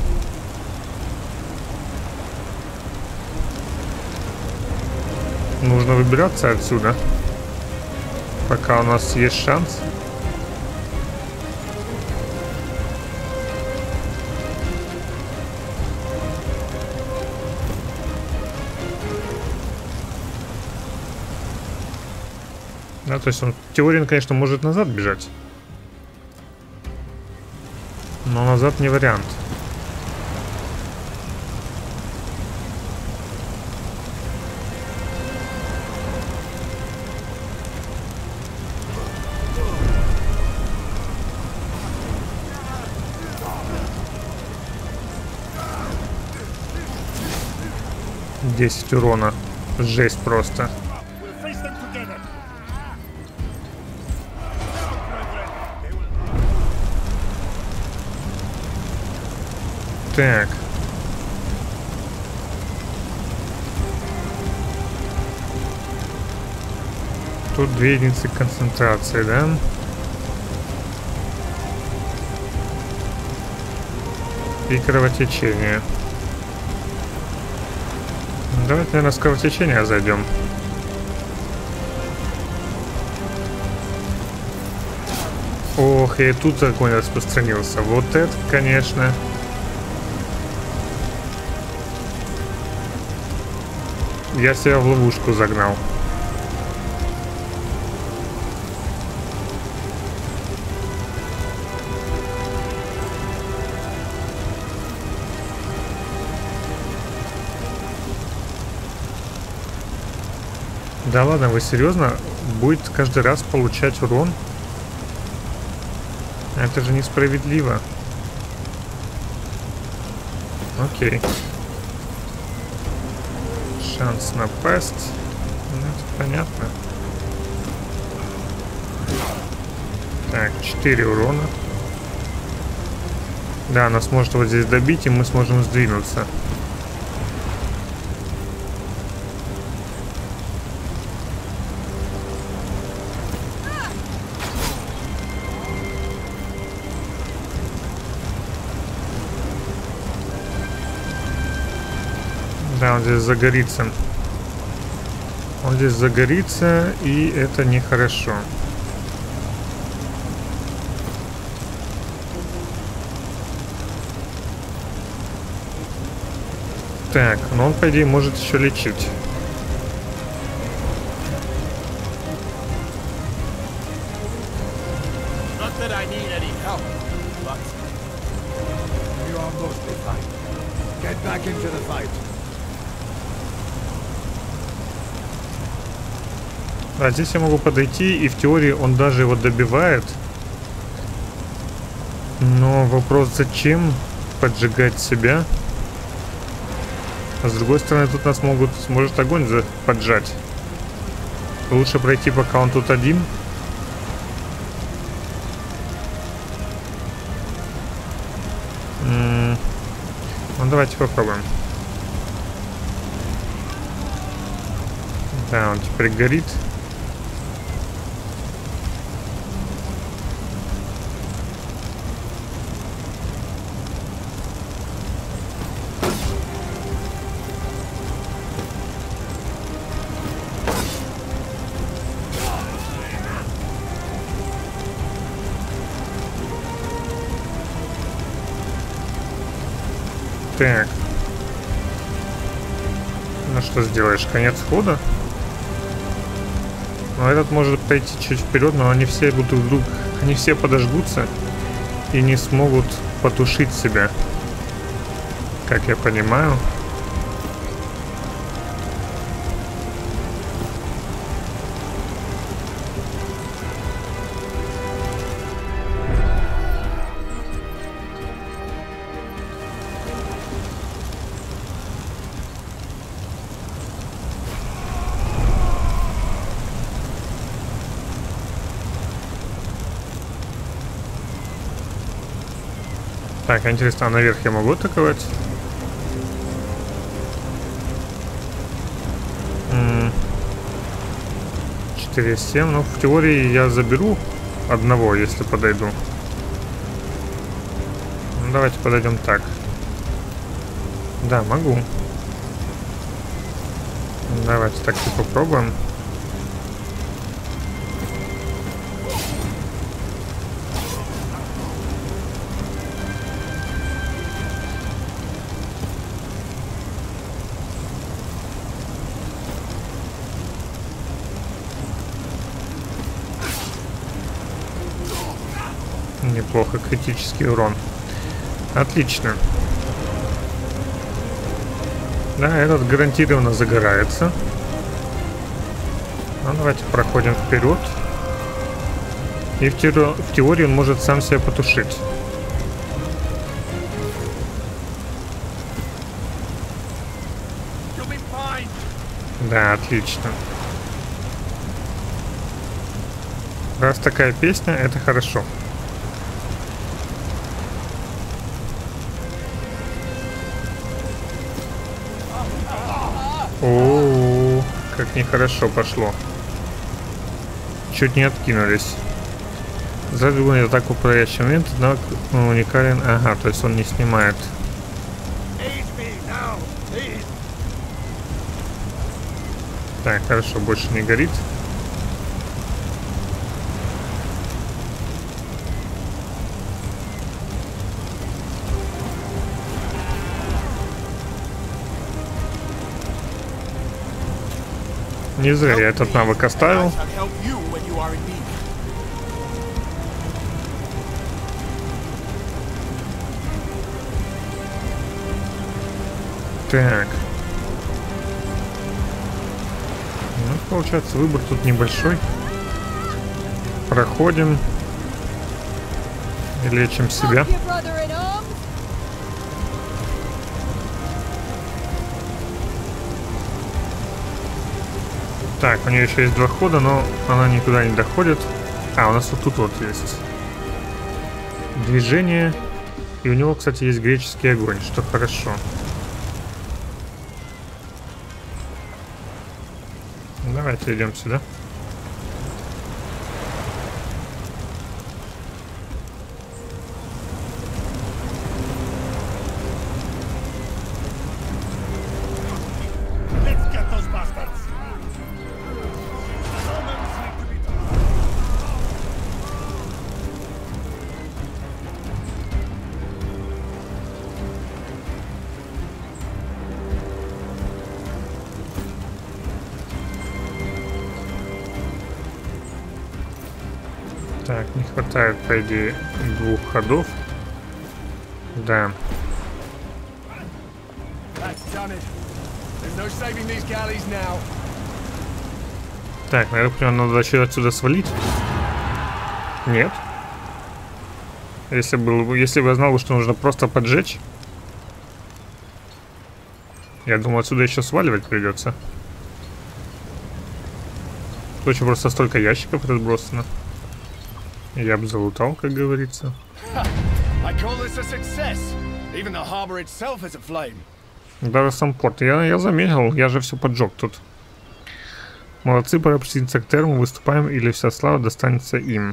Нужно выбираться отсюда, пока у нас есть шанс. Да, то есть он в теории, конечно, может назад бежать. Но назад не вариант. 10 урона. Жесть просто. Так. Тут 2 единицы концентрации, да? И кровотечение. Давайте, наверное, с кровотечения зайдем. Ох, и тут огонь распространился. Вот это, конечно. Я себя в ловушку загнал. Да ладно, вы серьезно? Будет каждый раз получать урон? Это же несправедливо. Окей. Шанс напасть. Ну, это понятно. Так, 4 урона. Да, она сможет вот здесь добить, и мы сможем сдвинуться. Да, он здесь загорится. Он здесь загорится, и это нехорошо. Так, но он, по идее, может еще лечить. А здесь я могу подойти, и в теории он даже его добивает. Но вопрос, зачем поджигать себя? А с другой стороны, тут нас сможет огонь поджать. Лучше пройти, пока он тут один. Ну, давайте попробуем. Да, он теперь горит. Так. Ну что сделаешь? Конец хода? Ну, этот может пойти чуть вперед, но они все будут вдруг... Они все подожгутся и не смогут потушить себя. Как я понимаю. Так, интересно, а наверх я могу атаковать? 4-7, ну в теории я заберу одного, если подойду. Ну, давайте подойдем так. Да, могу. Давайте так и попробуем. Неплохо, критический урон. Отлично. Да, этот гарантированно загорается. Ну, давайте проходим вперед. И в теории он может сам себя потушить. Да, отлично. Раз такая песня, это хорошо. О, как нехорошо пошло. Чуть не откинулись. За другую атаку проявляющий момент, однако уникален. Ага, то есть он не снимает. Так, хорошо, больше не горит. Не зря я этот навык оставил. Так. Ну, получается, выбор тут небольшой. Проходим. И лечим себя. Так, у нее еще есть 2 хода, но она никуда не доходит. А, у нас вот тут вот есть движение. И у него, кстати, есть греческий огонь, что хорошо. Давайте идем сюда. Так, не хватает, по идее, 2 ходов. Да. Так, наверное, прям надо еще отсюда свалить. Нет. Если бы я знал, что нужно просто поджечь. Я думал, отсюда еще сваливать придется. Точно просто столько ящиков разбросано. Я бы залутал, как говорится. Даже сам порт. Я заметил, я же все поджег тут. Молодцы, пора присоединиться к терму, выступаем, или вся слава достанется им.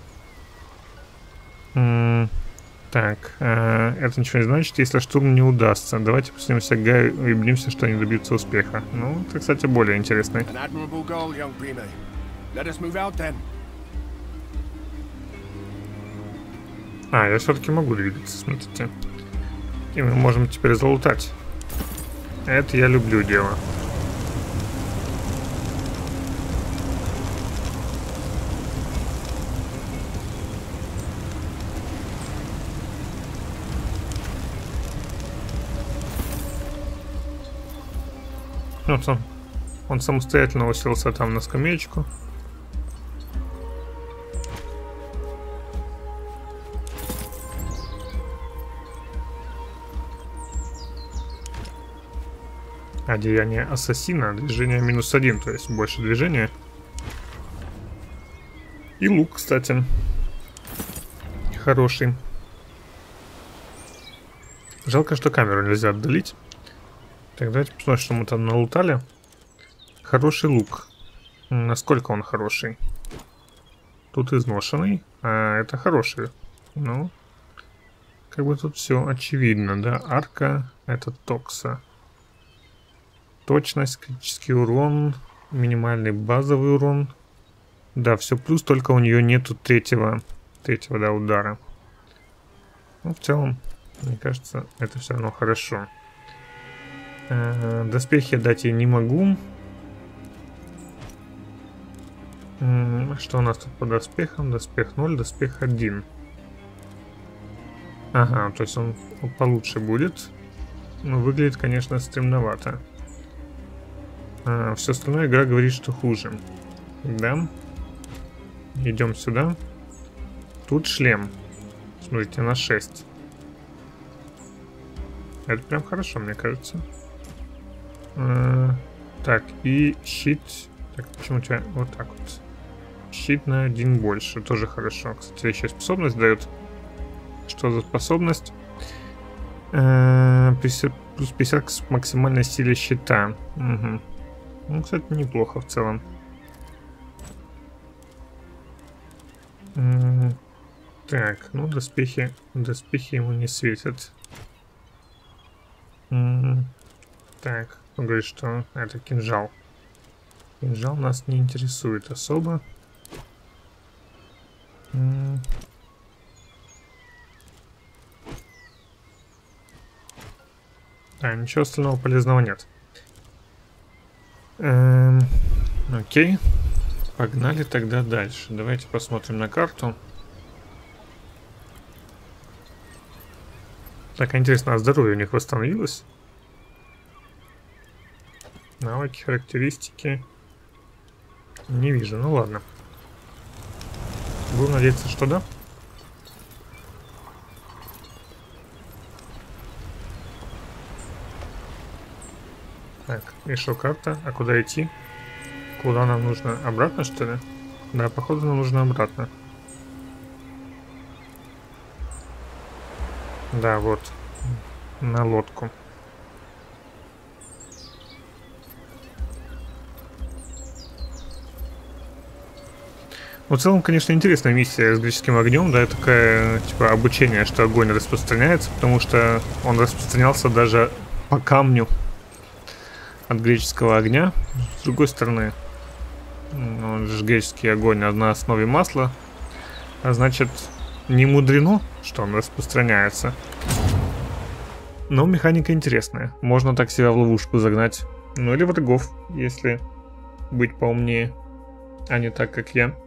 Так, это ничего не значит, если штурм не удастся. Давайте присоединимся к Гаю и убедимся, что они добьются успеха. Ну, это, кстати, более интересно. А, я все-таки могу двигаться, смотрите. И мы можем теперь залутать. Это я люблю дело. Вот он самостоятельно уселся там на скамеечку. Одеяние ассасина, движение -1, то есть больше движения. И лук, кстати, хороший. Жалко, что камеру нельзя отдалить. Так, давайте посмотрим, что мы там налутали. Хороший лук. Насколько он хороший? Тут изношенный, а это хороший. Ну, как бы тут все очевидно, да? Арка, это токса. Точность, критический урон, минимальный базовый урон. Да, все плюс, только у нее нету третьего да, удара. Ну, в целом, мне кажется, это все равно хорошо. Доспехи я дать ей не могу. Что у нас тут по доспехам? Доспех 0, доспех 1. Ага, то есть он получше будет. Но выглядит, конечно, стремновато. Все остальное игра говорит, что хуже. Да. Идем сюда. Тут шлем. Смотрите, на 6. Это прям хорошо, мне кажется. Так, и щит. Так, почему у тебя вот так вот? Щит на 1 больше, тоже хорошо. Кстати, еще способность дает. Что за способность? Плюс 50 к максимальной силе щита. Угу. Ну, кстати, неплохо в целом. Так, ну доспехи ему не светят. Так, он говорит, что это кинжал. Кинжал нас не интересует особо. Да, ничего остального полезного нет. Окей. Погнали тогда дальше. Давайте посмотрим на карту. Так, интересно, а здоровье у них восстановилось? Навыки, характеристики. Не вижу, ну ладно. Будем надеяться, что да. Так, еще карта. А куда идти? Куда нам нужно? Обратно, что ли? Да, походу нам нужно обратно. Да, вот. На лодку. В целом, конечно, интересная миссия с греческим огнем, да, такая, типа, обучение, что огонь распространяется, потому что он распространялся даже по камню от греческого огня. С другой стороны, он же греческий огонь на основе масла, а значит, не мудрено, что он распространяется. Но механика интересная, можно так себя в ловушку загнать, ну или врагов, если быть поумнее, а не так, как я.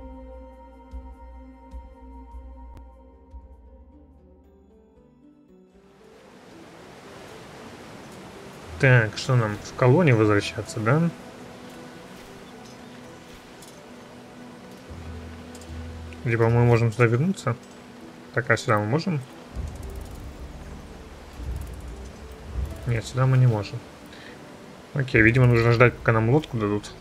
Так, что нам, в колонию возвращаться, да? Либо мы можем сюда вернуться. Так, а сюда мы можем? Нет, сюда мы не можем. Окей, видимо, нужно ждать, пока нам лодку дадут.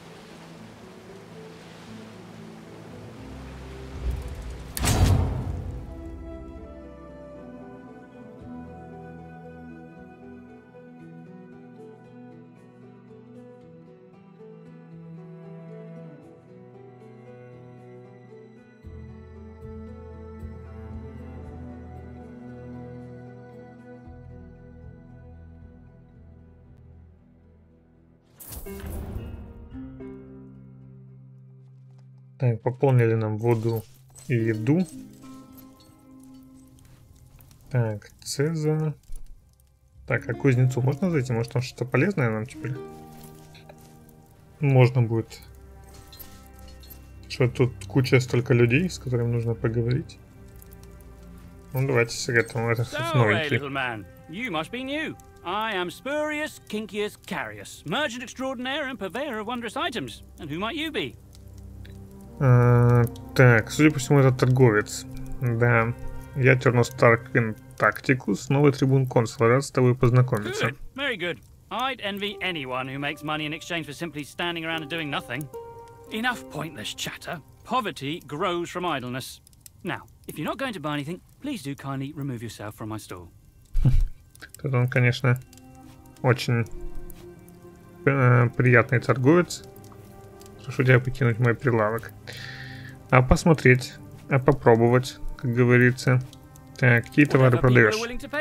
Так, пополнили нам воду и еду. Так, Цеза. Так, а к кузнецу можно зайти? Может, там что-то полезное нам теперь? Можно будет. Что тут куча столько людей, с которыми нужно поговорить. Ну, давайте с этим. Это новенький. You must be new. I am Spurius Kincius Carius, merchant extraordinaire and purveyor of wondrous items. And who might you be? Так, судя по всему, это торговец. Да. Я Тернус Тарквин Тактикус, новый трибун консула. Рад с тобой познакомиться. Good, very good. I'd envy anyone who makes money in exchange for simply standing around and doing nothing. Enough pointless chatter. Poverty grows from idleness. Now, if you're not going to buy anything, please do kindly remove yourself from my stall. Тут он, конечно, очень приятный торговец. Прошу тебя покинуть мой прилавок. А посмотреть, а попробовать, как говорится. Так, какие товары продаешь?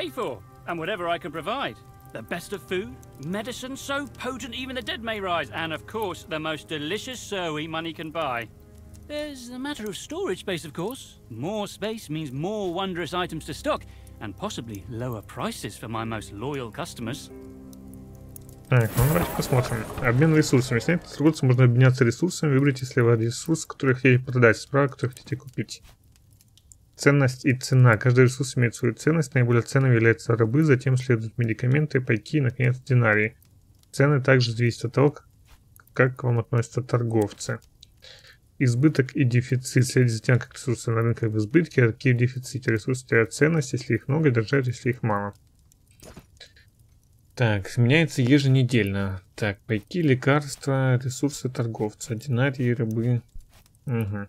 The best of food, medicine so potent even the dead may rise, and of course the most delicious sirui money can buy. There's a matter of storage space, of course. More space means more wondrous items to stock, and possibly lower prices for my most loyal customers. Так, ну давайте посмотрим. Обмен ресурсами. Снять торговцу можно обменяться ресурсами. Выберите слева ресурс, который хотите продать, справа, который хотите купить. Ценность и цена. Каждый ресурс имеет свою ценность. Наиболее ценными являются рабы, затем следуют медикаменты, пайки и, наконец, динарии. Цены также зависят от того, как к вам относятся торговцы. Избыток и дефицит. Следить за тем, как ресурсы на рынке в избытке, а какие в дефиците. Ресурсы теряют ценность, если их много, и дорожают, если их мало. Так, меняется еженедельно. Так, пайки, лекарства, ресурсы торговца, динарии, рабы. Угу.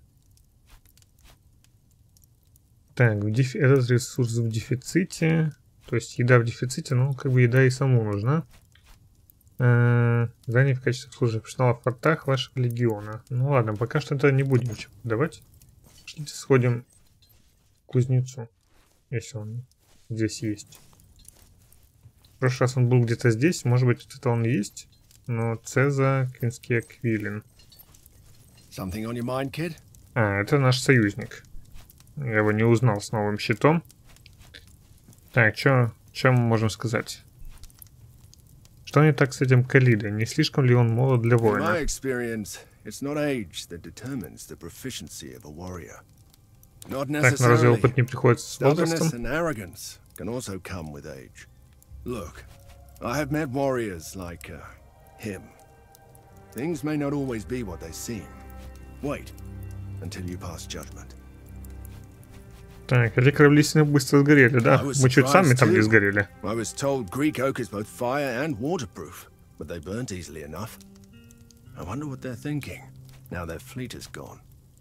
Так, этот ресурс в дефиците. То есть еда в дефиците, но как бы еда и саму нужна. Задание в качестве службы персонала в портах вашего легиона. Ну ладно, пока что это не будем ничего давать. Пошлите сходим к кузнецу, если он здесь есть. В прошлый раз он был где-то здесь, может быть, это он есть. Но Цеза, Квинский Аквилин. Something on your mind, kid? Это наш союзник. Я его не узнал с новым щитом. Так, что мы можем сказать? Что не так с этим Калидой? Не слишком ли он молод для воина? In my experience, it's not age that determines the proficiency of a warrior. Not Так, но разве necessarily. опыт не приходит с возрастом? Stubbornness and arrogance can also come with age. Look, I have met warriors like him. Things may not always be what they seem. Wait until you pass judgment. Так, эти корабли сильно быстро сгорели, да? Мы чуть сами там не сгорели. I was told Greek oak is both fire and waterproof, but they burnt easily enough. I wonder what they're thinking, now their fleet is gone.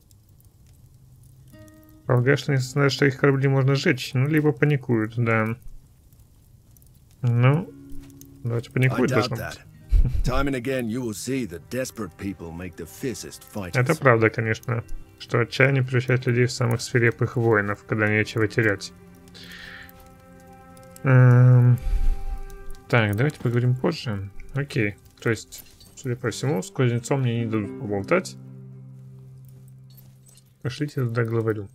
Полагаю, что они знают, что их корабли можно сжечь, ну, либо паникуют, да. Ну, давайте I паникуют doubt должно that. быть. Time and again you will see that desperate people make the fiercest fighters. Это правда, конечно, что отчаяние превращает людей в самых свирепых воинов, когда нечего терять. Так, давайте поговорим позже. Окей, то есть, судя по всему, с кузнецом мне не дадут поболтать. Пошлите туда главарю.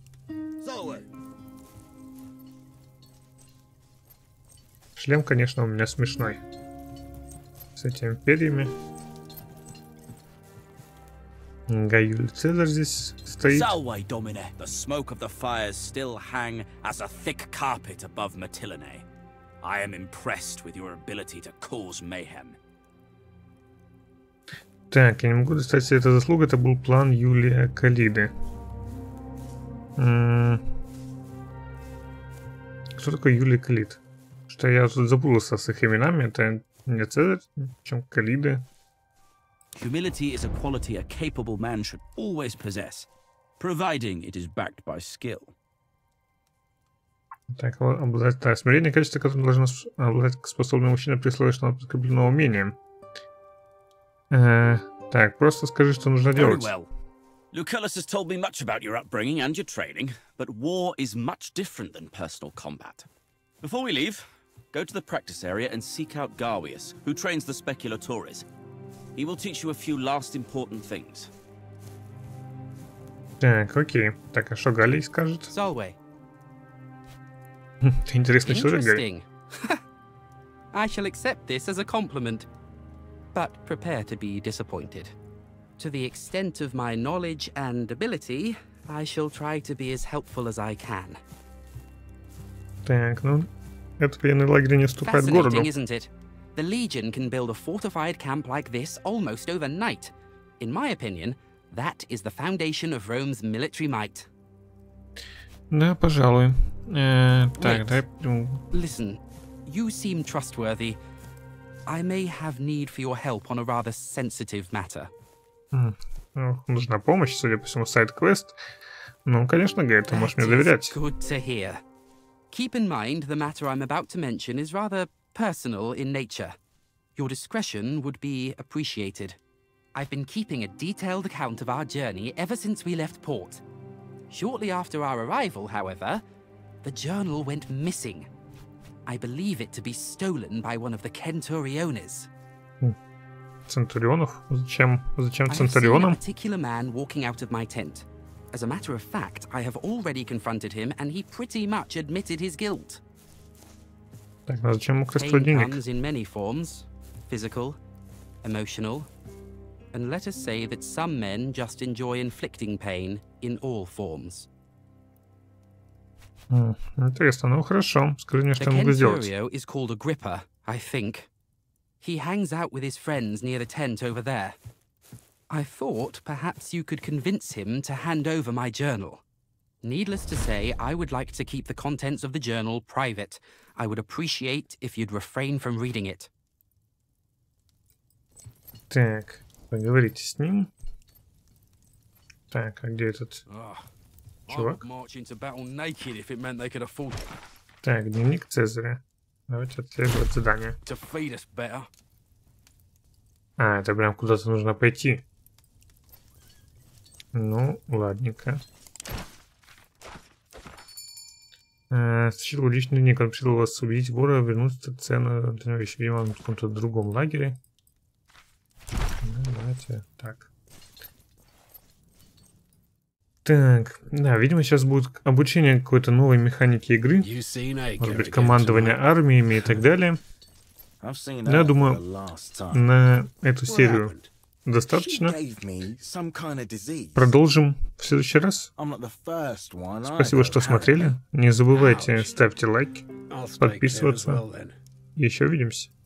Шлем, конечно, у меня смешной. С этими перьями. Гаюль Цезарь здесь стоит. Salve, Domine. The smoke of the fires still hang as a thick carpet above Mytilene. I am impressed with your ability to cause mayhem. Так, я не могу достать себе эту заслугу. Это был план Юлия Калиды. Кто такой Юлий Калид? Что я тут запутался с их именами. Это не Цезарь, чем Калиды. Humility is a quality a capable man should always possess, providing it is backed by skill. Так, да, смирение, качество, которым должен обладать способный мужчина при условии, что он подкреплено умением. Так, просто скажи, что нужно Very делать. well. Lucullus has told me much about your upbringing and your training, but war is much different than personal combat. Before we leave, go to the practice area and seek out Garvius, who trains the Speculatores. He will teach you a few last important things. Так, окей. Так, а что Галий скажет? Solway. Ты интересный человек, Галий. Interesting. I shall accept this as a compliment, but prepare to be disappointed. To the extent of my knowledge and ability, I shall try to be as helpful as I can. Так, ну, этот военный лагерь не уступает городу. Fascinating, isn't it? The Legion can build a fortified camp like this almost overnight. In my opinion, that is the foundation of Rome's military might. Да, пожалуй. Так, Wait. дай... Listen, you seem trustworthy. I may have need for your help on a rather sensitive matter. Нужна помощь, судя по всему, сайд-квест. Ну, конечно, Гай, ты можешь мне доверять. Good to hear. Keep in mind the matter I'm about to mention is rather personal in nature. Your discretion would be appreciated. I've been keeping a detailed account of our journey ever since we left port. Shortly after our arrival, however, the journal went missing. I believe it to be stolen by one of the Centuriones. Центурионов? Зачем I have seen a Центурионам? particular man walking out of my tent. As a matter of fact, I have already confronted him, and he pretty much admitted his guilt. Так, ну зачем ему красть твой Pain денег? comes in many forms: physical, emotional, and let us say that some men just enjoy inflicting pain in all forms. Интересно, ну хорошо. Скажи мне, The что я могу сделать. Centurio is called Agrippa, I think. He hangs out with his friends near the tent over there. I thought perhaps you could convince him to hand over my journal. Needless to say, I would like to keep the contents of the journal private. I would appreciate if you'd refrain from reading it. Так, поговорите с ним. Так, а где этот чувак? Так, дневник Цезаря. Давайте отслеживать задание. А, это прям куда-то нужно пойти. Ну, ладненько. Сочетал личный дневник. Он пришел вас убедить вора, вернуться цену для него еще, видимо, в каком-то другом лагере. Ну, давайте так. Так, да, видимо, сейчас будет обучение какой-то новой механики игры. Может быть, командование армиями и так далее. Но я думаю, на эту серию достаточно. Продолжим в следующий раз. Спасибо, что смотрели. Не забывайте ставьте лайки, подписываться. Еще увидимся.